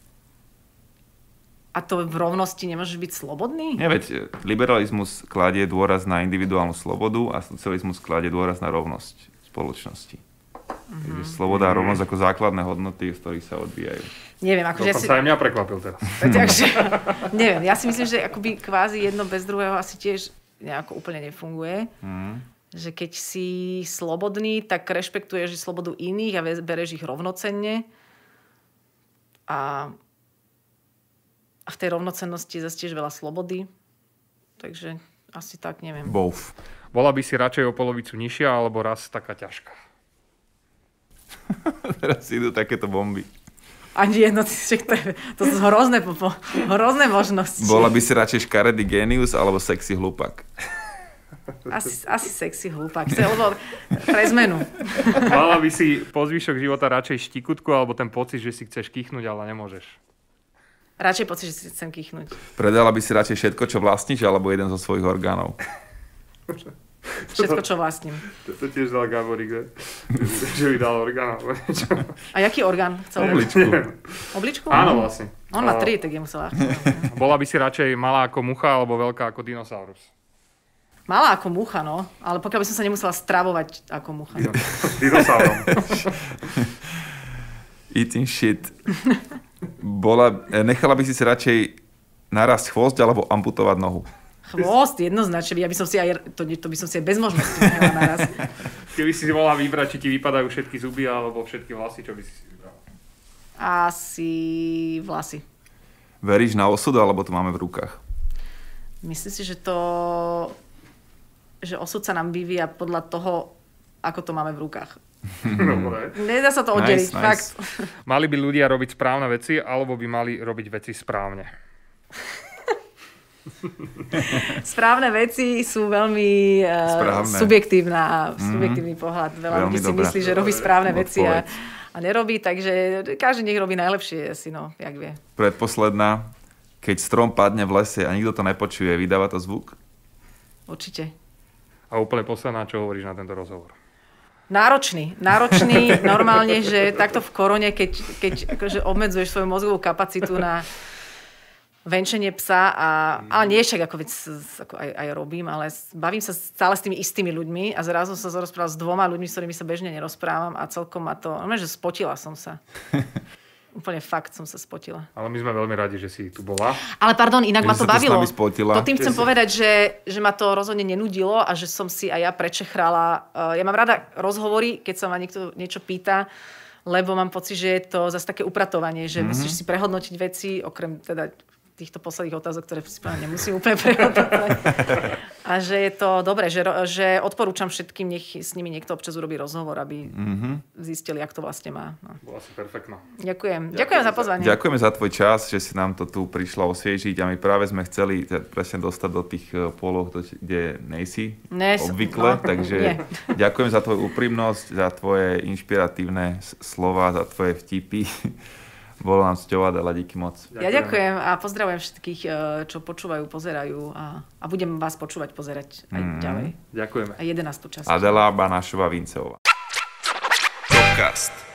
Speaker 3: A to v rovnosti nemôžeš byť slobodný?
Speaker 1: Nie, veď liberalizmus kladie dôraz na individuálnu slobodu a socializmus kladie dôraz na rovnosť spoločnosti. Mm-hmm. Takže sloboda a rovnosť ako základné hodnoty, z ktorých sa odvíjajú.
Speaker 3: Neviem, akože ja si...
Speaker 2: Dokonca aj mňa prekvapil teraz.
Speaker 3: Takže, neviem, ja si myslím, že akoby kvázi jedno bez druhého asi tiež nejako úplne nefunguje.
Speaker 1: Mm.
Speaker 3: Že keď si slobodný, tak rešpektuješ slobodu iných a bereš ich rovnocenne. A, a v tej rovnocennosti zase tiež veľa slobody. Takže asi tak, neviem.
Speaker 1: Both.
Speaker 2: Bola by si radšej o polovicu nižšia alebo raz taká ťažká?
Speaker 1: Teraz idú takéto bomby.
Speaker 3: Ani jedno, to, je, to sú hrozné, hrozné možnosti.
Speaker 1: Bola by si radšej škaredý génius alebo sexy hlúpak?
Speaker 3: Asi, asi sexy hlúpak, lebo pre zmenu.
Speaker 2: Mala by si po zvyšok života radšej štikutku alebo ten pocit, že si chceš kýchnuť, ale nemôžeš?
Speaker 3: Radšej pocit, že si chcem kýchnuť.
Speaker 1: Predala by si radšej všetko, čo vlastníš, alebo jeden zo svojich orgánov?
Speaker 3: Všetko, čo vlastním.
Speaker 2: To tiež dal Gaborík, že? Že by dal orgán alebo niečo.
Speaker 3: A jaký orgán chcel?
Speaker 1: Obličku.
Speaker 3: Obličku?
Speaker 2: Áno, vlastne.
Speaker 3: On má tri, tak je musela.
Speaker 2: Bola by si radšej malá ako mucha alebo veľká ako dinosaurus?
Speaker 3: Malá ako mucha, no. Ale pokiaľ by som sa nemusela stravovať ako mucha.
Speaker 2: Dinosaurom.
Speaker 1: Eating shit. Bola, nechala by si si radšej narast chvost alebo amputovať nohu?
Speaker 3: Chvost, jednoznačne. Ja by som si aj, to, to by som si aj bez možnosti nechala narast.
Speaker 2: Keby si mohla vybrať, či ti vypadajú všetky zuby alebo všetky vlasy, čo by si si vybrala?
Speaker 3: Asi vlasy.
Speaker 1: Veríš na osud, alebo to máme v rukách?
Speaker 3: Myslím si, že to... že osud sa nám vyvíja podľa toho, ako to máme v rukách.
Speaker 2: Dobre.
Speaker 3: Nedá sa to oddeliť,
Speaker 1: nice,
Speaker 3: fakt.
Speaker 1: nice.
Speaker 2: Mali by ľudia robiť správne veci, alebo by mali robiť veci správne?
Speaker 3: Správne veci sú veľmi uh, subjektívna, mm-hmm. subjektívny pohľad. Veľa
Speaker 1: veľmi
Speaker 3: ľudí si
Speaker 1: dobrá.
Speaker 3: myslí, že robí správne
Speaker 1: Odpoveď.
Speaker 3: veci a, a nerobí, takže každý nech robí najlepšie, asi no, jak vie.
Speaker 1: Predposledná. Keď strom padne v lese a nikto to nepočuje, vydáva to zvuk?
Speaker 3: Určite.
Speaker 2: A úplne posledná, čo hovoríš na tento rozhovor?
Speaker 3: Náročný. Náročný normálne, že takto v korone, keď, keď akože obmedzuješ svoju mozgovú kapacitu na venčenie psa, a, ale nie však ako, vec, ako aj, aj robím, ale bavím sa stále s tými istými ľuďmi a zrazu sa rozprávala s dvoma ľuďmi, s ktorými sa bežne nerozprávam a celkom ma to, normálne, že spotila som sa. Úplne fakt som sa spotila.
Speaker 2: Ale my sme veľmi radi, že si tu bola.
Speaker 3: Ale pardon, inak
Speaker 1: Že
Speaker 3: ma to
Speaker 1: sa tu s
Speaker 3: bavilo.
Speaker 1: nami spotila.
Speaker 3: To tým chcem povedať, že, že ma to rozhodne nenudilo a že som si aj ja prečechrala. Ja mám rada rozhovory, keď sa ma niekto niečo pýta, lebo mám pocit, že je to zase také upratovanie, že mm-hmm. musíš si prehodnotiť veci, okrem teda týchto posledných otázok, ktoré si nemusím úplne prehodnotiť. A že je to dobré, že, že odporúčam všetkým, nech s nimi niekto občas urobí rozhovor, aby mm-hmm. zistili, jak to vlastne má. No.
Speaker 2: Bola si perfektná.
Speaker 3: Ďakujem. Ďakujem. Ďakujem za pozvanie.
Speaker 1: Ďakujeme za tvoj čas, že si nám to tu prišla osviežiť a my práve sme chceli presne dostať do tých poloh, kde nejsi
Speaker 3: Nes,
Speaker 1: obvykle,
Speaker 3: no,
Speaker 1: takže
Speaker 3: nie.
Speaker 1: ďakujem za tvoju úprimnosť, za tvoje inšpiratívne slova, za tvoje vtipy. Bolo nám cťou, Adela, díky moc.
Speaker 3: Ďakujem. Ja ďakujem a pozdravujem všetkých, čo počúvajú, pozerajú a, a budem vás počúvať, pozerať aj mm. ďalej.
Speaker 2: Ďakujeme.
Speaker 3: A jedenástu časť.
Speaker 1: Adela Banašová Vinceová. Podcast.